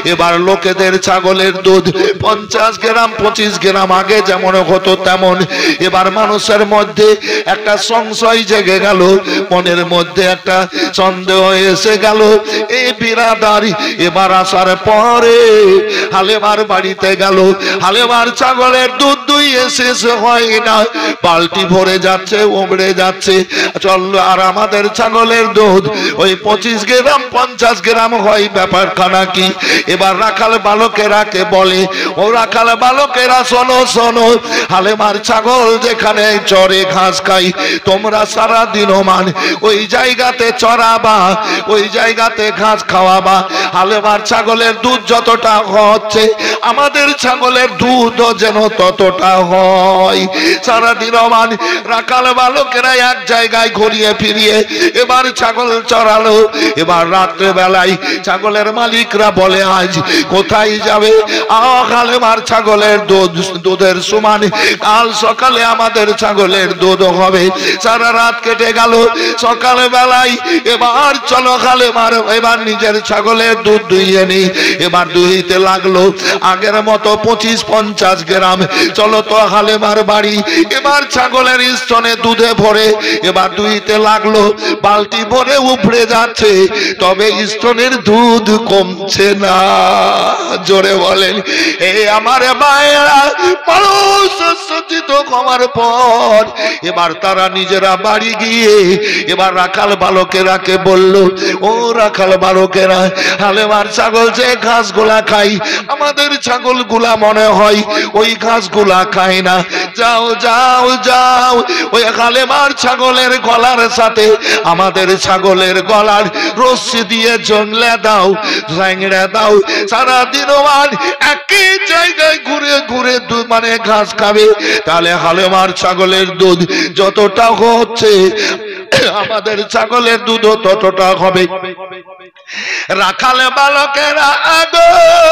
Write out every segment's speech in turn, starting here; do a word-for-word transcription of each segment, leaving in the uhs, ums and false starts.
এবার লোকেদের ছাগলের দুধ পঞ্চাশ গ্রাম পঁচিশ গ্রাম আগে যেমন হতো তেমন। এবার মানুষের মধ্যে একটা সংশয় জেগে গেল, মনের মধ্যে একটা সন্দেহ এসে গেল। এই বিরাদার এবার আসার পরে হালেমার বাড়িতে গেল। হালেমার ছাগলের দুধ দুইয়ে শেষ হয় না, বালতি ভরে যাচ্ছে, উমড়ে যাচ্ছে। চললো আর আমাদের ছাগলের দুধ ওই পঁচিশ গ্রাম পঞ্চাশ গ্রাম হয়, ব্যাপারখানা কি? এবার রাখাল বালকেরাকে বলে, ও রাখাল বালকেরা শোনো শোনো, হালেমার ছাগল যেখানে চরে ঘাস খাই, তোমরা সারা দিন মান ওই জায়গাতে চড়াবা, ওই জায়গাতে ঘাস খাওয়াবা। হালেমার ছাগলের দুধ যতটা হচ্ছে আমাদের ছাগলের দুধও যেন ততটা হয়। সারাদিন মান রাখাল বালকেরা এক জায়গায় ঘুরিয়ে ফিরিয়ে এবার ছাগল চড়ালো। এবার রাত্রে বেলায় ছাগলের মালিকরা বলে, আজ কোথায় যাবে? হালেমার ছাগলের দুধ দুধের সমান কাল সকালে আমাদের ছাগলের দুধ হবে। সারা রাত কেটে গেল, সকাল বেলায় এবার চলো হালেমার এবার নিজের ছাগলের দুধ দুইয়ে নি। এবার দুইতে লাগলো আগের মতো পঁচিশ পঞ্চাশ গ্রাম। চলো তো হালেমার বাড়ি, এবার ছাগলের স্তনে দুধে ভরে এবার দুইতে লাগলো, বালতি ভরে উপড়ে যাচ্ছে, তবে স্তনের দুধ কমছে না। জোরে বলেন এই আমার মায়েরা। মানুষ সজ্জিত হওয়ার পর এবার তারা নিজেরা বাড়ি গিয়ে এবার রাখাল বালকেরাকে বলল, ও রাখাল বালকেরা, হালেমার ছাগল যে ঘাস গুলা খাই আমাদের ছাগল গুলা মনে হয় ওই ঘাস গুলা খায় না। যাও যাও যাও ওই হালেমার ছাগলের গলার সাথে আমাদের ছাগলের গলার রশ্মি দিয়ে জংলে দাও, ঝাংড়ে দাও। সারাদিন মান একই জায়গায় ঘুরে ঘুরে মানে ঘাস খাবে, তাহলে হালেমার ছাগলের দুধ যতটা হচ্ছে আমাদের ছাগলের দুধও ততটা হবে। রাখাল বালকেরা আগো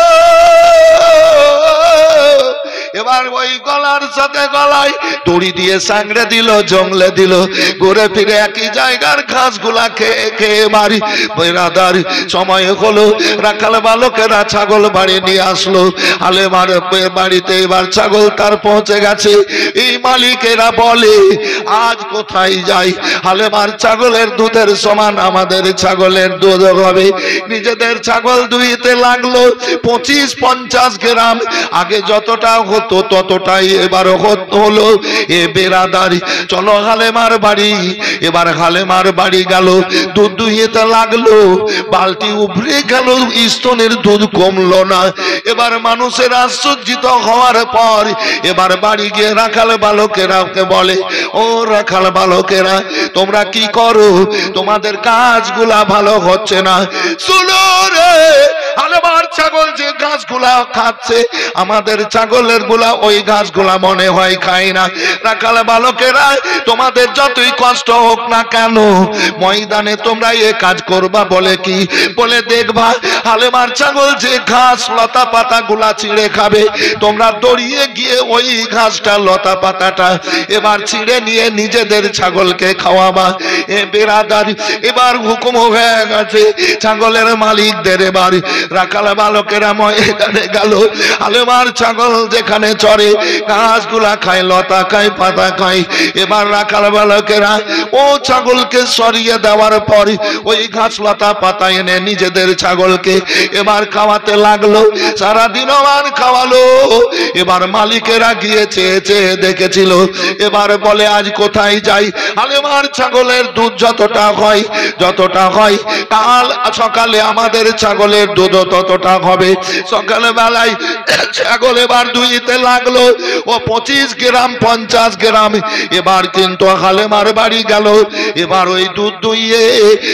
এবার ওই গলার সাথে গলায় দড়ি দিয়ে সাংড়ে দিল, জংলে দিল, ঘুরে ফিরে একই জায়গার ঘাস গুলা খেয়ে খেয়ে বাড়ি বেড়াদার সময় হলো। রাখাল বালকেরা ছাগল বাড়ি নিয়ে আসলো। হালেমার বাড়িতে এবার ছাগল তার পৌঁছে গেছে। এই মালিকেরা বলে, আজ কোথায় যাই? হালেমার ছাগলের দুধের সমান আমাদের ছাগলের দুধ হবে। নিজেদের ছাগল দুইতে লাগলো পঁচিশ পঞ্চাশ গ্রাম, আগে যতটা হতো ততটাই এবার হলো। এ বেরাদারি চলো হালেমার বাড়ি। এবার হালেমার বাড়ি গেল, দুধ দুইতে লাগলো, বালতি উপড়ে গেল, স্তনের দুধ কমলো না। এবার মানুষের আশ্চর্যিত হওয়ার পর এবার বাড়ি গিয়ে রাখাল বালকেরাকে বলে, ও রাখাল বালকেরা, তোমরা কি করো? তোমাদের কাজগুলা ভালো হচ্ছে না। শুনো রে, হালেমার ছাগল যে ঘাসগুলা খাচ্ছে আমাদের ছাগলের গুলা ওই ঘাসগুলা মনে হয় খায় না। রাখাল বালকেরা, তোমাদের যতই কষ্ট হোক না কেন ময়দানে তোমরা এ কাজ করবা বলে কি? বলে দেখবা হালেমার ছাগল যে ঘাস লতা পাতা গুলা ছিঁড়ে খাবে, তোমরা দৌড়িয়ে গিয়ে ওই ঘাসটা লতা পাতাটা এবার ছিঁড়ে নিয়ে নিজেদের ছাগলকে খাওয়াবা। এ বেরাদার এবার হুকুম হয়ে গেছে ছাগলের মালিকদের। এবার রাখাল বালকেরা ময়দানে গেল, হালেমার ছাগল যেখানে চড়ে ঘাস গুলা খায়, লতা খায়, পাতা খায়। এবার রাখাল বালকেরা ও ছাগলকে সরিয়ে দেওয়ার পর ওই ঘাস লতা পাতা এনে নিজেদের ছাগলকে এবার খাওয়াতে লাগলো। সারাদিন মান খাওয়ালো। এবার মালিকেরা গিয়ে চেয়ে চেয়ে দেখেছিল। এবার বলে, আজ কোথায় যাই? হালেমার ছাগলের দুধ যতটা হয় যতটা হয় কাল সকালে আমাদের ছাগলের দুধ ততটা হবে। সকালে বেলায় ছাগল এবার দুইতে লাগলো ও পঁচিশ গ্রাম পঞ্চাশ গ্রাম। এবার কিন্তু হালেমার বাড়ি গেল, এবার ওই দুধ দুইয়ে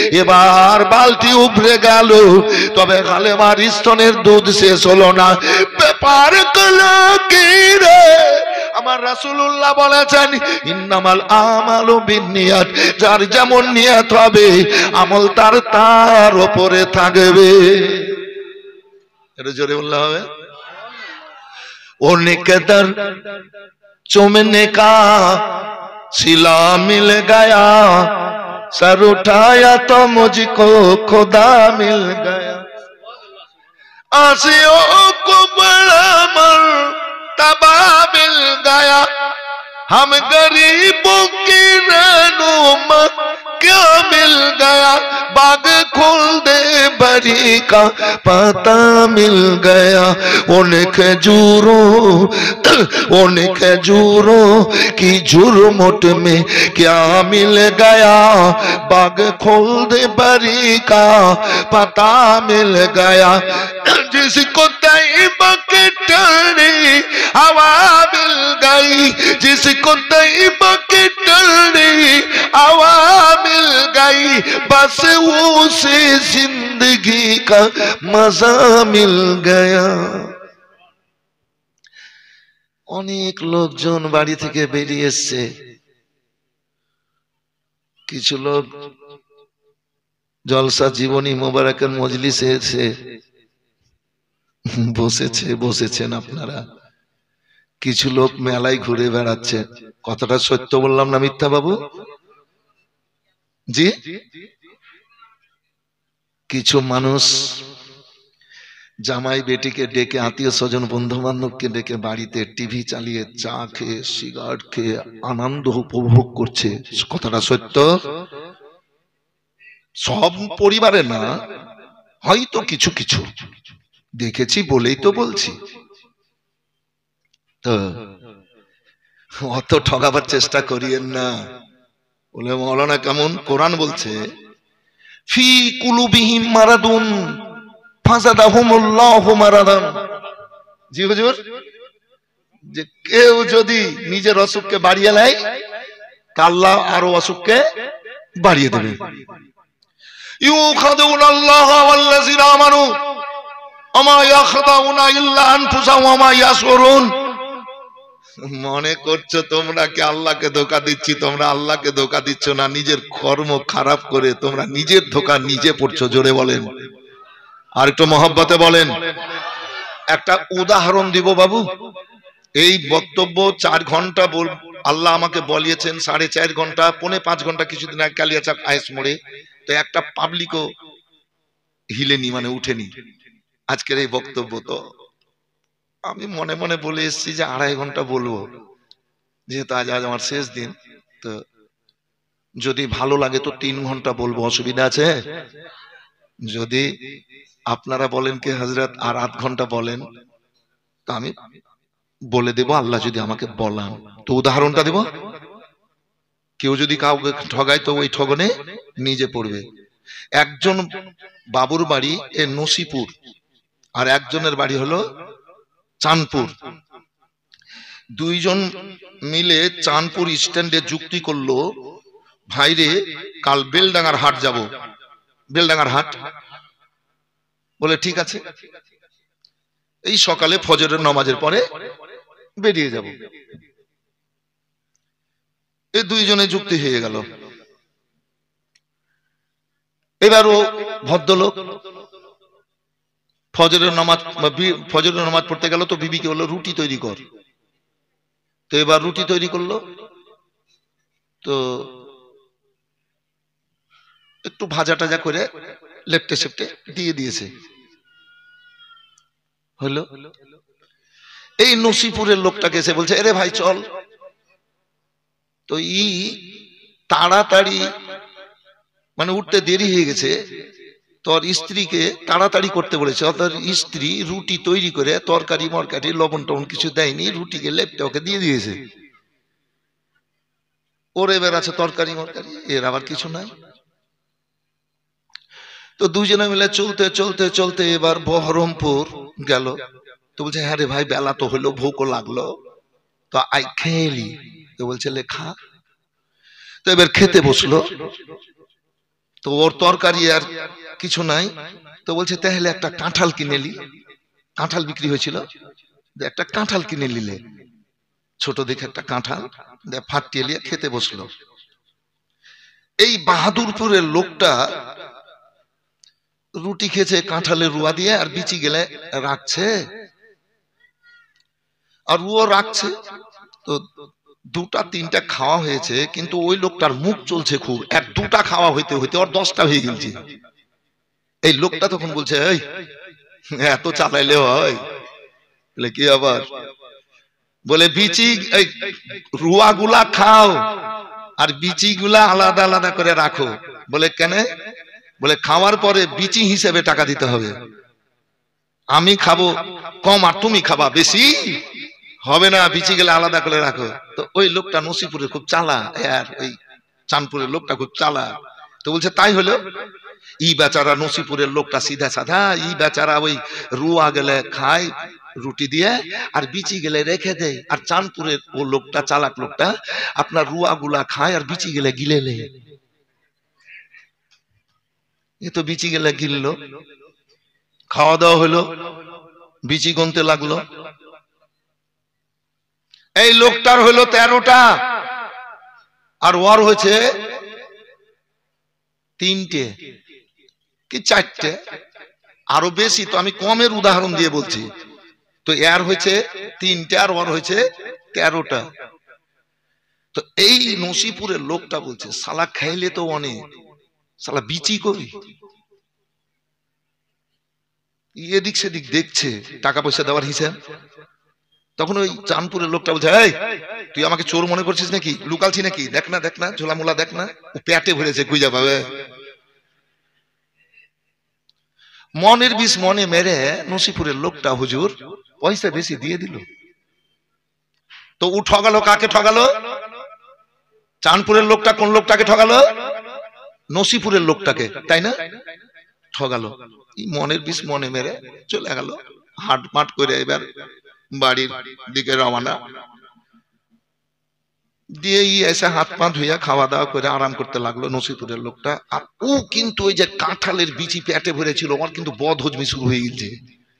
এবার বালতি উপড়ে গেল, তবে হালেমার স্তনের দুধ শেষ হলো না। ব্যাপার গুলো কি রে? আমার রাসূলুল্লাহ বলেছেন, ইন্নামাল আমালু বিন্নিয়াত, যার যেমন নিয়ত হবে আমল তার তার উপরে থাকবে। এটা জোরে বললে হবে। ও নিকদর चुमने का सिला मिल गया, सर उठाया तो मुझको खुदा मिल गया। आसियों को बड़ा मर्तबा मिल गया, हम गरीबों की रहनुमा क्या मिल गया, बाग खोल दे बरी का पता मिल गया, उन खजूरों उन खजूरों की झुरमुट में क्या मिल गया, बाग खोल दे बरी का पता मिल गया, जिसको तैयबा के ठंडी हवा मिल गई, जिसको तैयबा के ठंडी हवा मिल गई, बस उसे जिंदगी का मजा मिल गया। অনেক লোকজন বাড়ি থেকে বেরিয়ে এসেছে, কিছু লোক জলসা জীবনী মোবারকের মজলিসে এসে বসেছে বসেছেন আপনারা, কিছু লোক মেলায় ঘুরে বেড়াচ্ছে। কথাটা সত্য বললাম না মিথ্যা বাবু জি? কিছু মানুষ জামাই বেটিকে ডেকে, আত্মীয় স্বজন বন্ধু বান্ধবকে ডেকে বাড়িতে টিভি চালিয়ে চা খেয়ে সিগারেট খেয়ে আনন্দ উপভোগ করছে। কথাটা সত্য? সব পরিবারে না, হয়তো কিছু কিছু দেখেছি বলেই তো বলছি। তো অত ঠকাবার চেষ্টা করিয়েন না। বলে মৌলানা কেমন? কোরআন বলছে ফি কুলুবিহিম মারাদুন ফাযাদাহুমুল্লাহু মারাদান। জি হুজুর, যে কেউ যদি নিজের অসুখকে বাড়িয়ে নেয়, আল্লাহ আরো অসুখকে বাড়িয়ে দেবে। ইউখাদুনাল্লাহ ওয়াল্লাযিনা আমানু ওমা ইয়াখদাউনা ইল্লা আনফুসাহুম ওমা ইয়াশউরুন। মনে করছো তোমরা কি আল্লাহকে ধোঁকা দিচ্ছি? তোমরা আল্লাহকে ধোঁকা দিচ্ছ না, নিজের কর্ম খারাপ করে তোমরা নিজের ধোঁকা নিজে পড়ছো। জোরে বলেন, আর একটু মহব্বতে বলেন। একটা উদাহরণ দিব বাবু। এই বক্তব্য চার ঘন্টা বল আল্লাহ আমাকে বলিয়েছেন, সাড়ে চার ঘন্টা পৌনে পাঁচ ঘন্টা কিছুদিন আগে কালিয়াচাক আইস মোড়ে, তো একটা পাবলিকও হিলেনি, মানে উঠেনি আজকের এই বক্তব্য। তো আমি মনে মনে বলে এসেছি যে আড়াই ঘন্টা বলবো, যেহেতু আজ আজ আমার শেষ দিন। তো যদি ভালো লাগে তো তিন ঘন্টা বলবো, অসুবিধা আছে? যদি আপনারা বলেন কি হযরত আর আধ ঘন্টা বলেন, তো আমি বলে দেব, আল্লাহ যদি আমাকে বলান। তো উদাহরণটা দেব, কেউ যদি কাউকে ঠগায় তো ওই ঠগনে নিজে পড়বে। একজন বাবুর বাড়ি এ নসিপুর, আর একজনের বাড়ি হলো চাঁদপুর। দুইজন মিলে চাঁদপুর স্ট্যান্ডে যুক্তি করলো, ভাইরে কাল বেলডাঙ্গার হাট যাব। বেলডাঙ্গার হাট বলে ঠিক আছে, এই সকালে ফজরের নামাজের পরে বেরিয়ে যাব। এই দুইজনে যুক্তি হয়ে গেল। এবারও ভদ্রলোক ফজরের নামাজ ফজরের নামাজ পড়তে গেল, তো বিবিকে বললো রুটি তৈরি কর। তো এবার রুটি তৈরি করলো, তো একটু ভাজা টাজা করে লেপটে সেপটে দিয়ে দিয়েছে। হলো, এই নসিপুরের লোকটাকে এসে বলছে, আরে ভাই চল। তো ই তাড়াতাড়ি, মানে উঠতে দেরি হয়ে গেছে, তোর স্ত্রীকে তাড়াতাড়ি করতে বলেছে। তোর স্ত্রী রুটি তৈরি করে তরকারি মরকারি লবণ টবণ কিছু দেয়নি, রুটিকে লেপটে ওকে দিয়ে দিয়েছে। ওর এবার আছে তরকারি মরকারি, এর আবার কিছু নাই। তো দুজনে মিলে চলতে চলতে চলতে এবার বহরমপুর গেল। তো বলছে হ্যাঁ রে ভাই, বেলা তো হলো, ভোকও লাগলো, তো আই খেলি। তো বলছে লেখা। তো এবার খেতে বসলো, তো ওর তরকারি আর কিছু নাই। তো বলছে তাহলে একটা কাঁঠাল কিনে নি। কাঁঠাল বিক্রি হয়েছিল, একটা কাঁঠাল কিনে নিলে, ছোট দেখে একটা কাঁঠাল ফাটিয়ে নিয়ে খেতে বসলো। এই বাহাদুরপুরের লোকটা রুটি খেয়েছে কাঁঠালের রুয়া দিয়ে, আর বিচি গেলে রাখছে, আর ও রাখছে। তো দুটা তিনটা খাওয়া হয়েছে, কিন্তু ওই লোকটার মুখ চলছে খুব। এক দুটা খাওয়া হইতে হইতে ওর দশটা হয়ে গেছে। এই লোকটা তখন বলছে, এই এত চালাইলে হয়? বলে কি আবার? বলে বিচি রুয়া গুলা খাও আর বিচি গুলা আলাদা আলাদা করে রাখো। বলে কেন? বলে খাওয়ার পরে বিচি হিসেবে টাকা দিতে হবে। আমি খাবো কম আর তুমি খাবা বেশি, হবে না, বিচি গেলে আলাদা করে রাখো। তো ওই লোকটা নসিপুরে খুব চালা, আর ওই চাঁদপুরের লোকটা খুব চালা। তো বলছে তাই হলো, ই বেচারা নসিপুরের লোকটা সিধা সাধা, ই বেচারা ওই রুয়া গেলে খায় রুটি দিয়ে আর বিচি গেলে রেখে দেয়, আর চাঁদপুরের ও লোকটা চালাক লোকটা আপনার রুয়া গুলা খায় আর বিচি গেলে গিলে লে। এ তো বিচি গেলে গিললো, খাওয়া দাওয়া হলো, বিচি গুনতে লাগলো। এই লোকটার হলো তেরোটা আর ওর হয়েছে তিনটে কি চারটে, আরো বেশি। তো আমি কমের উদাহরণ দিয়ে বলছি। তো এর হয়েছে তিনটে আর ওর হয়েছে তেরোটা। তো এই নসিপুরের লোকটা বলছে শালা খাইলে তো অনেক, শালা বিচি করি। এদিক সেদিক দেখছে টাকা পয়সা দেওয়ার হিসাব। তখন ওই চাঁদপুরের লোকটা বলছে এই তুই আমাকে চোর মনে করছিস নাকি, লুকালছি নাকি, দেখ না দেখ না ঝোলা মোলা দেখ না, ও পেটে ভরেছে খুঁজে পাবে। মনের বিষ মনে মেরে নসিপুরের লোকটা হুজুর পয়সা বেশি দিয়ে দিল। তো ও ঠগালো কাকে? ঠগালো চাঁদপুরের লোকটা। কোন লোকটাকে ঠগালো? নসিপুরের লোকটাকে, তাই না? ঠগালো। মনের বিষ মনে মেরে চলে গেল, হাট মাট করে এবার বাড়ির দিকে রওনা দিয়ে এসে হাত পা ধুইয়া খাওয়া দাওয়া করে আরাম করতে লাগলো নসিপুরের লোকটা। আর ও কিন্তু ওই যে কাঁঠালের বিচি পেটে ভরেছিল, ওর কিন্তু বদ হজমি শুরু হয়ে গেছে।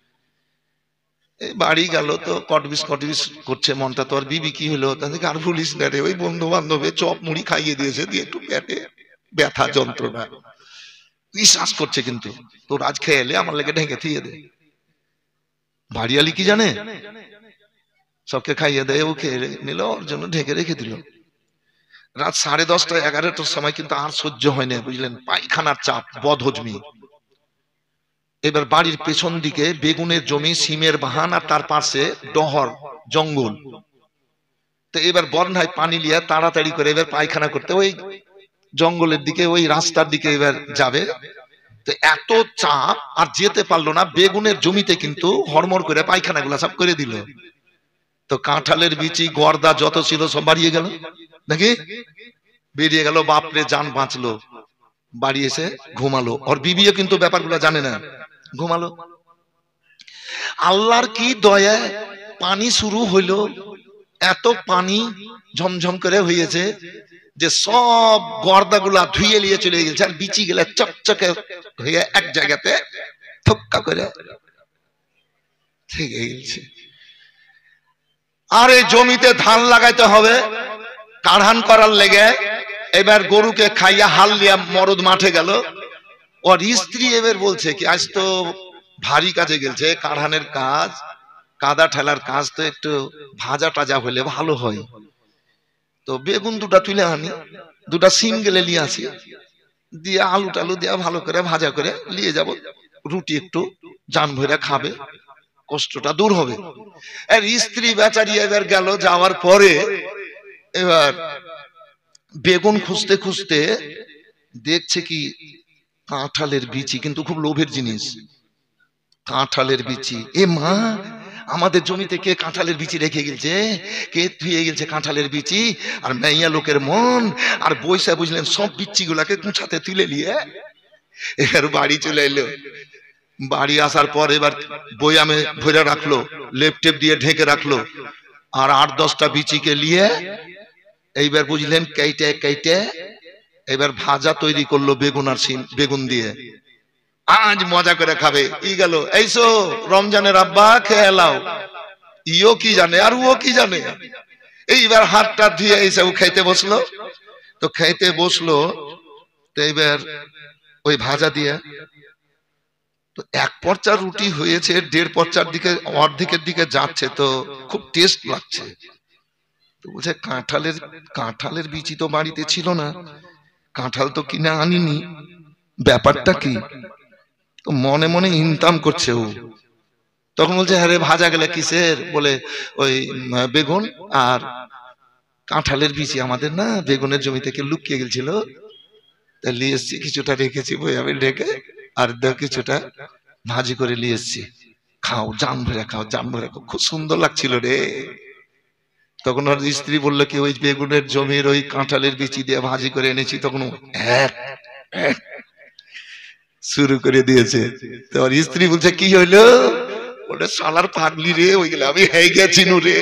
এই বাড়ি গেল তো কটবিস কটবিস করছে মনটা। তো আর বিবি কি হলো, তাদেরকে আর ভুলিস না রে, ওই বন্ধু বান্ধবে চপ মুড়ি খাইয়ে দিয়েছে, দিয়ে একটু পেটে ব্যথা যন্ত্রণা বিশ্বাস করছে, কিন্তু তোর আজ খেয়ে এলে আমার লেগে ঢেকে থিয়ে দে। বাড়িয়ালি কি জানে, সবকে খাইয়ে দেয়, ও খেয়ে নিল, ওর জন্য ঢেকে রেখে দিল। রাত সাড়ে দশটা এগারোটার সময় কিন্তু আর সহ্য হয় না, বুঝলেন, পায়খানার চাপ, বদ হজমি। এবার বাড়ির পেছন দিকে বেগুনের জমি, সিমের বাহান, আর তার পাশে ডহর জঙ্গল। তো এবার বন্যায় পানি লিয়া তাড়াতাড়ি করে এবার পায়খানা করতে ওই জঙ্গলের দিকে, ওই রাস্তার দিকে এবার যাবে। তো এত চাপ আর যেতে পারলো না, বেগুনের জমিতে কিন্তু হরমর করে পায়খানা গুলা সব করে দিল। তো কাঁঠালের বিচি গর্দা যত ছিল সব বাড়িয়ে গেল, নাকি বেরিয়ে গেল। বাপরে জান বাঁচলো। বাড়ি এসে ঘুমালো। ওর বিবিও কিন্তু ব্যাপারগুলো জানে না, ঘুমালো। আল্লাহর কি দয়া, পানি শুরু হইলো, এত পানি ঝমঝম করে হয়েছে যে সব গর্দা গুলা ধুয়ে নিয়ে চলে গেছে, আর বিচি গেলে চকচকে হয়ে এক জায়গাতে থক্কা করে থেকে গেছে। আর এই জমিতে ধান লাগাইতে হবে কাঢ়ান করার লেগে। এবার গরুকে খাইয়া হাল দিয়া মরদ মাঠে গেল। ওর স্ত্রী এবার বলছে কি আজ তো ভারী কাজে গেলছে, কাঢ়ানের কাজ, কাদা ঠেলার কাজ, তো একটু ভাজা টাজা হলে ভালো হয়। তো বেগুন দুটা তুলে আনি, দুটা সিম গেলে নিয়ে আসি, দিয়ে আলু টালু দিয়া ভালো করে ভাজা করে নিয়ে যাব, রুটি একটু জান ভরে খাবে, কষ্টটা দূর হবে। আর স্ত্রী বেচারি এবার গেল, যাওয়ার পরে এবার বেগুন খুঁজতে খুঁজতে দেখছে কি কাঁঠালের বিচি, কিন্তু খুব লোভের জিনিস কাঁঠালের বিচি। এ মা, আমাদের জমিতে কে কাঁঠালের বিচি রেখে গেছে, কে ধুয়ে গেছে কাঁঠালের বিচি। আর মেয়া লোকের মন, আর বৈশা বুঝলেন সব বিচি গুলাকে কুঁচাতে তুলে নিয়ে এবার বাড়ি চলে এলো। বাড়ি আসার পর এবার বয়ামে ভরে রাখলো, লেপ টেপ দিয়ে ঢেকে রাখলো, আর আট দশটা বিচিকে নিয়ে এইবার বুঝলেন কেটে কেটে এবার ভাজা তৈরি করলো বেগুন আর সিম, বেগুন দিয়ে আজ মজা করে খাবে। ই গেল এইসো রমজানের আব্বা খেয়ে এলাও, ইও কি জানে আর ও কি জানে। এইবার হাতটা ধুয়ে এসে ও খাইতে বসলো। তো খাইতে বসলো, তো এইবার ওই ভাজা দিয়ে তো এক পর্চা রুটি হয়েছে, দেড় পর্চার দিকে অর্ধেকের দিকে যাচ্ছে, তো খুব টেস্ট লাগছে। তো বলছে কাঁঠালের কাঁঠালের বিচি তো বাড়িতে ছিল না, কাঁঠাল তো কিনে আনিনি, ব্যাপারটা কি? তো মনে মনে ইনকাম করছে ও। তখন বলছে হ্যাঁ রে ভাজা গেলে কিসের? বলে ওই বেগুন আর কাঁঠালের বিচি আমাদের না বেগুনের জমি থেকে লুকিয়ে গেছিল, তা নিয়ে এসছি, কিছুটা রেখেছি বই আমি রেখে, আর কিছুটা ভাজি করে নিয়ে এসছি, খাও জান ভরে খাও জান ভরে খাও, খুব সুন্দর লাগছিল রে। তখন ওর স্ত্রী বললো কি ওই বেগুনের জমির ওই কাঁঠালের বিচি দিয়ে ভাজি করে এনেছি। তখন শুরু করে দিয়েছে। তো ওর স্ত্রী বলছে কি হইলো? ওটা শালার পাগলি রে, ওই গেলে আমি হয়ে গেছি নু রে,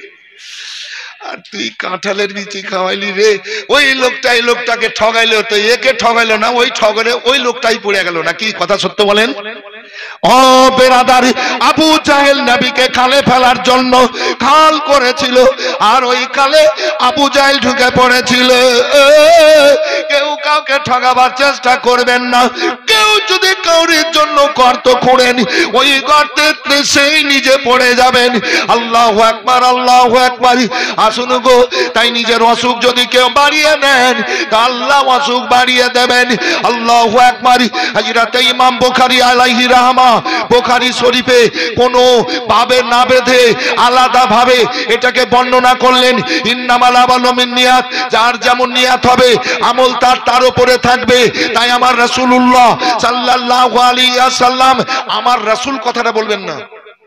আর তুই কাঁঠালের বিচি খাওয়াইলি রে। ওই লোকটা এই লোকটাকে ঠগাইলো, তো একে ঠগাইলো না, ওই ঠগরে ওই লোকটাই পড়ে গেল। না কি কথা সত্য বলেন? ও বেরাদার, আবু জাহেল নবীকে খালে ফেলার জন্য খাল করেছিল, আর ওই খালে আবু জাহেল ঢুকে পড়েছিল। কেউ কাউকে ঠগাবার চেষ্টা করবেন না। কেউ যদি কাউরির জন্য গর্ত খোঁড়েন, ওই গর্তে সেই নিজে পড়ে যাবেন। আল্লাহু আকবার, আল্লাহু আকবার। আসুন গো, তাই নিজের অসুখ যদি কেউ বাড়িয়ে নেন, তা আল্লাহ অসুখ বাড়িয়ে দেবেন। আল্লাহু আকবার। হযরত ইমাম বুখারী আলাইহি রাহমা বুখারী শরীফে কোনো ভাবে না বেঁধে আলাদা ভাবে এটাকে বর্ণনা করলেন। ইন্নামাল আমালু বিন্নিয়াত, যার যেমন নিয়াত হবে আমল তার তার উপরে থাকবে। তাই আমার রাসূলুল্লাহ সাল্লাল্লাহু আলাইহি ওয়াসাল্লাম, আমার রাসূল কথাটা বলবেন না,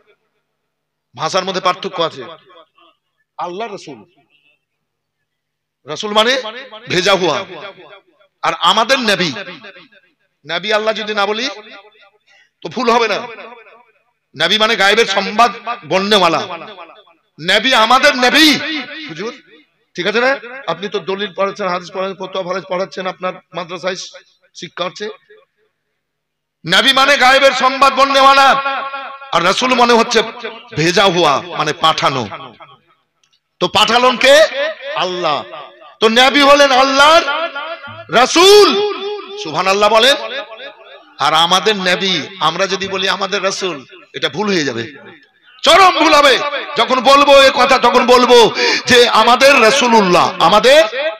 ভাষার মধ্যে পার্থক্য আছে। আল্লাহ রাসূল, রাসূল মানে ভেজা হুয়া, আর আমাদের নবী। নবী আল্লাহ যদি না বলি তো ভুল হবে না। নবী মানে গায়েবের সংবাদ বলনেওয়ালা। নবী আমাদের নবী। হুজুর ঠিক আছে না? আপনি তো দলিল পড়াচ্ছেন, হাদিস পড়াচ্ছেন, ফতোয়া পড়াচ্ছেন, আপনার মাদ্রাসায় শিক্ষা হচ্ছে। নবী মানে গায়েবের সংবাদ বলনেওয়ালা, আর রাসূল মনে হচ্ছে ভেজা হুয়া, মানে পাঠানো। তো পাঠালেন কে? আল্লাহ। তো নবী হলেন আল্লাহর রাসূল। সুবহানাল্লাহ বলেন। আর আমাদের নবী, আমরা যদি বলি আমাদের রাসূল, এটা ভুল হয়ে যাবে, চরম ভুল হবে। যখন বলবো এই কথা, তখন বলবো যে আমাদের রাসূলুল্লাহ, আমাদের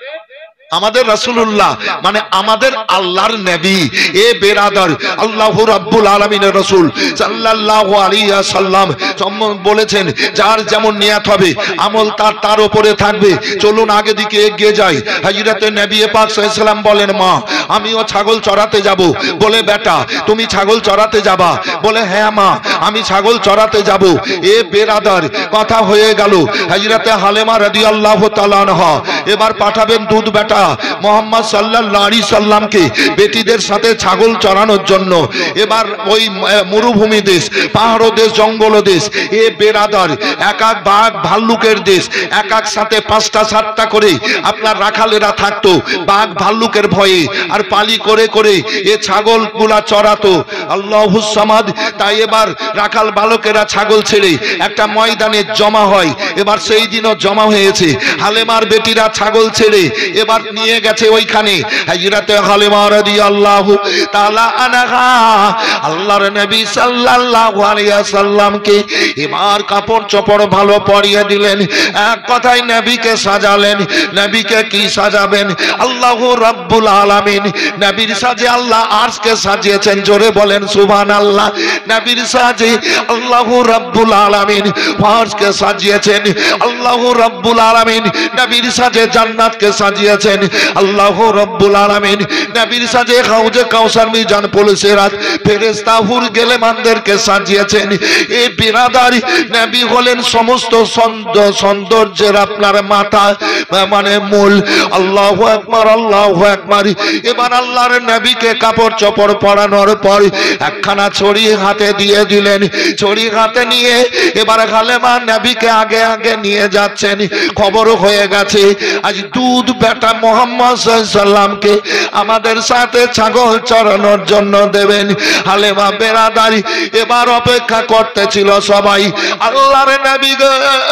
আমাদের রাসূলুল্লাহ মানে আমাদের আল্লাহর নবী। এ বেরাদার, আল্লাহু রাব্বুল আলামিনের রাসূল সাল্লাল্লাহু আলাইহি ওয়াসাল্লাম বলেছেন, যার যেমন নিয়াত হবে আমল তার তার উপরে থাকবে। চলুন আগে দিকে এগিয়ে যাই। হযরত নবী পাক সাল্লাল্লাহু আলাইহি ওয়াসাল্লাম বলেন, মা আমিও ছাগল চড়াতে যাব। বলে বেটা তুমি ছাগল চড়াতে যাবা? বলে হ্যাঁ মা আমি ছাগল চড়াতে যাব। এ বেরাদার, কথা হয়ে গেল। হযরত হালিমা রাদিয়াল্লাহু তাআলা আনহা এবার পাঠাবেন দুধ বেটা মুহাম্মদ সাল্লাল্লাহু আলাইহি সাল্লামকে বেটিদের সাথে ছাগল চড়ানোর জন্য। এবার ওই মরুভূমি দেশ, পাহাড় দেশ, জঙ্গল দেশ, এ বেরাদার এক এক বাঘ ভাল্লুকের দেশ, এক এক সাথে পাঁচটা সাতটা করে আপনার রাখালেরা থাকতো বাঘ ভাল্লুকের ভয়ে, আর পালি করে করে এ ছাগল গুলা চড়াতো। আল্লাহুস সামাদ। তাই এবার রাখাল বালকেরা ছাগল ছেড়ে একটা ময়দানে জমা হয়। এবার সেই দিনও জমা হয়েছে। হালেমার বেটিরা ছাগল ছেড়ে এবার নিয়ে গেছে ওইখানে। হযরত হালিমা রাদিয়াল্লাহু তাআলা আনহা আল্লাহর নবী সাল্লাল্লাহু আলাইহি ওয়াসাল্লামকে এবার কাপড় চোপড় ভালো পরিয়ে দিলেন। এক কথায় নবীকে সাজালেন। নবীকে কি সাজাবেন? আল্লাহু রাব্বুল আলামিন নবীর সাজে আল্লাহ আরশকে সাজিয়েছেন। জোরে বলেন সুবহানাল্লাহ। নবীর সাজে আল্লাহু রাব্বুল আলামিন আরশকে সাজিয়েছেন। আল্লাহু রাব্বুল আলামিন নবীর সাজে জান্নাতকে সাজিয়েছেন। আল্লাহু রাব্বুল আলামিন নবীর সাজে হাউজে কাউসার মিজান পুলসিরাত ফেরেশতা হুর গেলেমানদেরকে সাজিয়েছেন। এই বিরাদারি নবী হলেন সমস্ত সৌন্দর্যের আপনার মাথা, মানে মূল। আল্লাহু আকবার, আল্লাহু আকবার। এবার আল্লাহর নবীকে কাপড় চোপড় পরানোর পর একখানা ছড়ি হাতে দিয়ে দিলেন। ছড়ি হাতে নিয়ে এবার হালেমা নবীকে আগে আগে নিয়ে যাচ্ছেন। খবর হয়ে গেছে আজ দুধ বেটা মুহাম্মদ সাল্লাল্লাহু আলাইহি সাল্লামকে আমাদের সাথে ছাগল চড়ানোর জন্য দেবেন। হালেমা বেরাদারি এবার অপেক্ষা করতেছিল সবাই। আল্লাহর নবী গো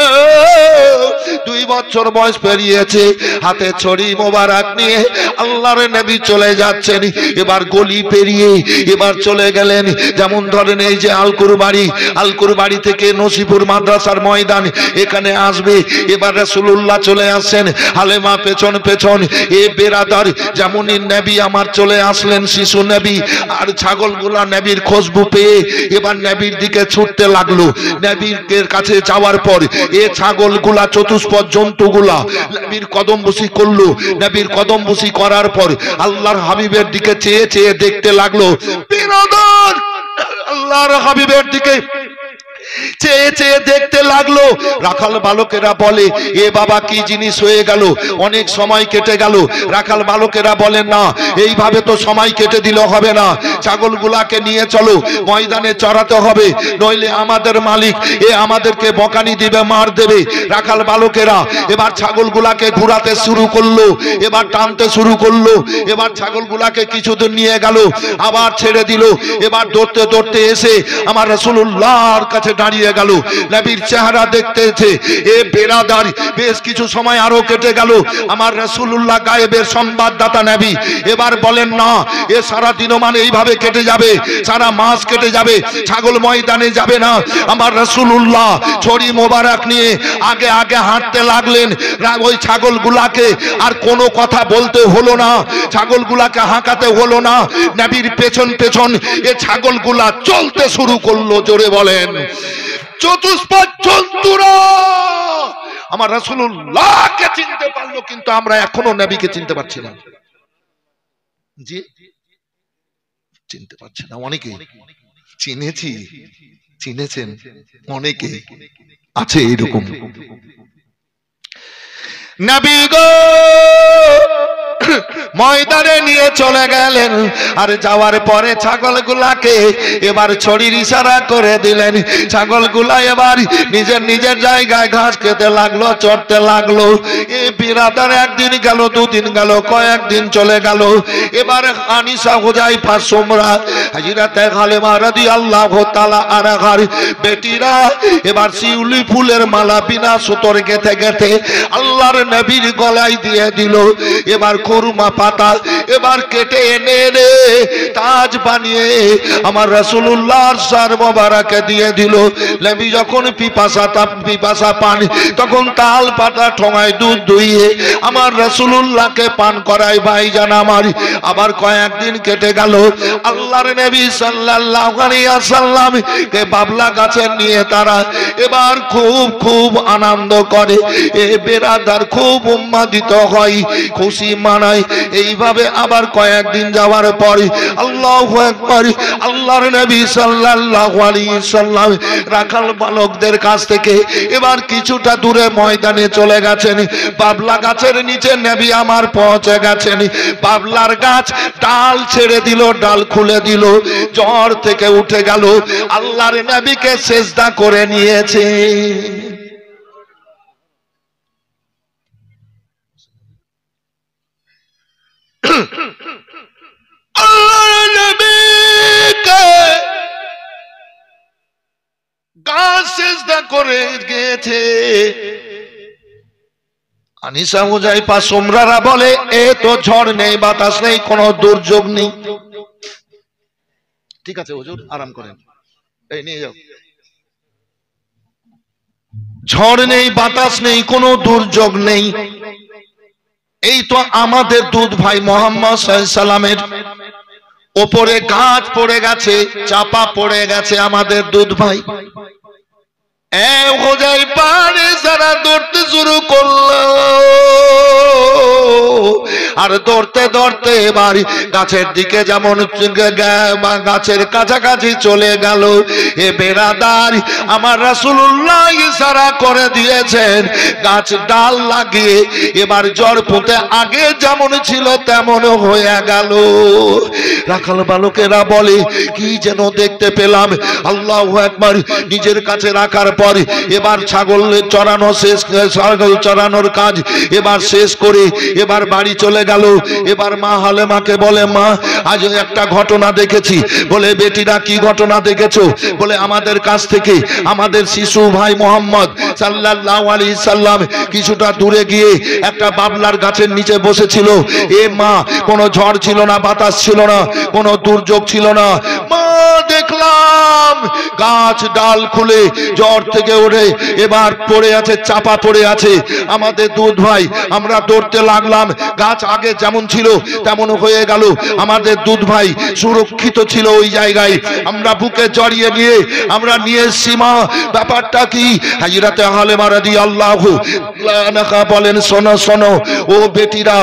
দুই বছর বয়স পেরিয়েছে, হাতে ছড়ি মোবারক নিয়ে আল্লাহর নবী চলে যাচ্ছেন। এবার গলি পেরিয়ে এবার চলে গেলেন, যেমন ধরেন এই যে আলকুর বাড়ি, আলকুর বাড়ি থেকে নসিপুর মাদ্রাসার ময়দান, এখানে আসবে। এবার রাসূলুল্লাহ চলে আসছেন। হালেমা পেছন পেছন এ বেরাদার, যেমনই নবী আমার চলে আসলেন শিশু নবী, আর ছাগলগুলা নবীর খুশবু পেয়ে এবার নবীর দিকে ছুটতে লাগলো। নবীর কাছে যাওয়ার পর এ ছাগলগুলা চতুষ্পদ জন্তুগুলা নবীর কদমবুসি করলো। নবীর কদমবুসি করার পর আল্লাহর হাবিবের দিকে চেয়ে চেয়ে দেখতে লাগলো। বেরাদার, আল্লাহর হাবিবের দিকে চেয়ে চেয়ে দেখতে লাগলো। রাখাল বালকেরা বলে, এ বাবা কি জিনিস হয়ে গেল, অনেক সময় কেটে গেল। রাখাল বালকেরা বলেন, না এইভাবে তো সময় কেটে দিলে হবে না, ছাগলগুলাকে নিয়ে চলো, ময়দানে চড়াতে হবে, নইলে আমাদের মালিক এ আমাদেরকে বকানি দিবে, মার দেবে। রাখাল বালকেরা এবার ছাগলগুলাকে ঘুরাতে শুরু করলো, এবার টানতে শুরু করলো। এবার ছাগলগুলাকে কিছুদিন নিয়ে গেল, আবার ছেড়ে দিল। এবার দৌড়তে দৌড়তে এসে আমার রাসূলুল্লাহর কাছে দাঁড়িয়ে গেল। নবীর চেহারা দেখতেছে। এ বেরাদার, বেশ কিছু সময় আরো কেটে গেল। আমার রাসূলুল্লাহ গায়েবের সংবাদদাতা নবী এবার বলেন, না এ সারা দিনও মানে এইভাবে কেটে যাবে, সারা মাস কেটে যাবে, ছাগল ময়দানে যাবে না। আমার রাসূলুল্লাহ ছড়ি মোবারক নিয়ে আগে আগে হাঁটতে লাগলেন। ওই ছাগলগুলাকে আর কোনো কথা বলতে হলো না, ছাগলগুলাকে হাঁকাতে হলো না। নবীর পেছন পেছন এ ছাগলগুলা চলতে শুরু করলো। জোরে বলেন, চতুষ্পদ জন্তুরা আমার রাসূলুল্লাহকে চিনতে পারলো, কিন্তু আমরা এখনো নবীকে চিনতে পারছি না। জি, চিনতে পারছি না। অনেকে চিনেছি, চিনেছেন অনেকে আছে এরকম। নবী গো ময়দানে নিয়ে চলে গেলেন, আর যাওয়ার পরে ছাগলগুলাকে এবার ছড়ির ইশারা করে দিলেন। ছাগলগুলা এবার নিজের নিজের জায়গায় ঘাস খেতে লাগলো, চড়তে লাগলো। এই বিরাদার একদিন গেল, দুদিন গেল, কয়েকদিন চলে গেল। এবার আনিসা হুজাইফা সুমরা হযরতে হালিমা রাদিয়াল্লাহু তাআলা আনহার বেটিরা এবার শিউলি ফুলের মালা বিনা সুতোর গেথে গেথে আল্লাহর নবীর গলায় দিয়ে দিল। এবার খুরমা পাতা এবার কেটে এনে রে তাজ বানিয়ে আমার রাসূলুল্লাহর সর মোবারকে দিয়ে দিল। নবী যখন পিপাসা তা পিপাসা পান, তখন তাল পাতা ঠোঙায় দুধ দুইয়ে আমার রাসূলুল্লাহকে পান করায় ভাইজান আমার। আবার কয়েকদিন কেটে গেল, আল্লাহর নবী সাল্লাল্লাহু আলাইহি ওয়াসাল্লাম কে বাবলা গাছে নিয়ে তারা এবার খুব খুব আনন্দ করে। এ বেরাদার খুব উম্মাদিত হয়, খুশি মানায়। এইভাবে আবার কয়েকদিন যাওয়ার পরে আল্লাহু আকবার, আল্লাহর নবী সাল্লাল্লাহু আলাইহি ওয়াসাল্লাম রাখাল বালকদের কাছ থেকে এবার কিছুটা দূরে ময়দানে চলে গেছেন। বাবলা গাছের নিচে নবী আমার পৌঁছে গেছেন। বাবলার গাছ ডাল ছেড়ে দিল, ডাল খুলে দিল, জ্বর থেকে উঠে গেল, আল্লাহর নবীকে সেজদা করে নিয়েছে। আল্লাহর নবীকে গাছ সেজদা করে গেছে। আনিসা হুজাইফা সুমরারা বলে, এ তো ঝড় নেই, বাতাস নেই, কোনো দুর্যোগ নেই। ঠিক আছে হুজুর, আরাম করেন, এই নিয়ে যাও। ঝড় নেই, বাতাস নেই, কোনো দুর্যোগ নেই। এই তো আমাদের দুধ ভাই মুহাম্মদ সাল্লাল্লাহু আলাইহি সাল্লামের ওপরে গাছ পড়ে গেছে, চাপা পড়ে গেছে আমাদের দুধ ভাই। এ হুজাইফা যারা দৌড়তে শুরু করলো, আর দৌড়তে দৌড়তে এবার গাছের দিকে যেমন গাছের কাছাকাছি চলে গেল। এ বেরাদার, আমার রাসূলুল্লাহ ইশারা করে দিয়েছেন গাছ ডাল লাগিয়ে এবার জ্বর পুঁতে আগে যেমন ছিল তেমন হয়ে গেল। রাখাল বালকেরা বলে, কি যেন দেখতে পেলাম। আল্লাহু আকবার, নিজের কাছে রাখার পর এবার ছাগল চড়ানো শেষ, ছাগল চড়ানোর কাজ এবার শেষ করে এবার বাড়ি চলে গেল। এবার মা হালেমাকে বলে, মা আজ একটা ঘটনা দেখেছি। বলে, বেটিরা কি ঘটনা দেখেছো? বলে, আমাদের কাছ থেকে আমাদের শিশু ভাই মোহাম্মদ সাল্লাল্লাহু আলাইহি সাল্লাম কিছুটা দূরে গিয়ে একটা বাবলার গাছের নিচে বসেছিল। এ মা, কোনো ঝড় ছিল না, বাতাস ছিল না, কোনো দুর্যোগ ছিল না। মা দেখ দেখলাম গাছ ডাল খুলে জ্বর থেকে ওঠে এবার পড়ে আছে, চাপা পড়ে আছে আমাদের দুধ ভাই। আমরা দৌড়তে লাগলাম, গাছ আগে যেমন ছিল তেমন হয়ে গেল। আমাদের দুধ ভাই সুরক্ষিত ছিল ওই জায়গায়। আমরা বুকে জড়িয়ে নিয়ে আমরা নিয়ে সীমা ব্যাপারটা কি? হযরতে হালিমা রাদিয়াল্লাহু আনহা বলেন, শোনো শোনো ও বেটিরা,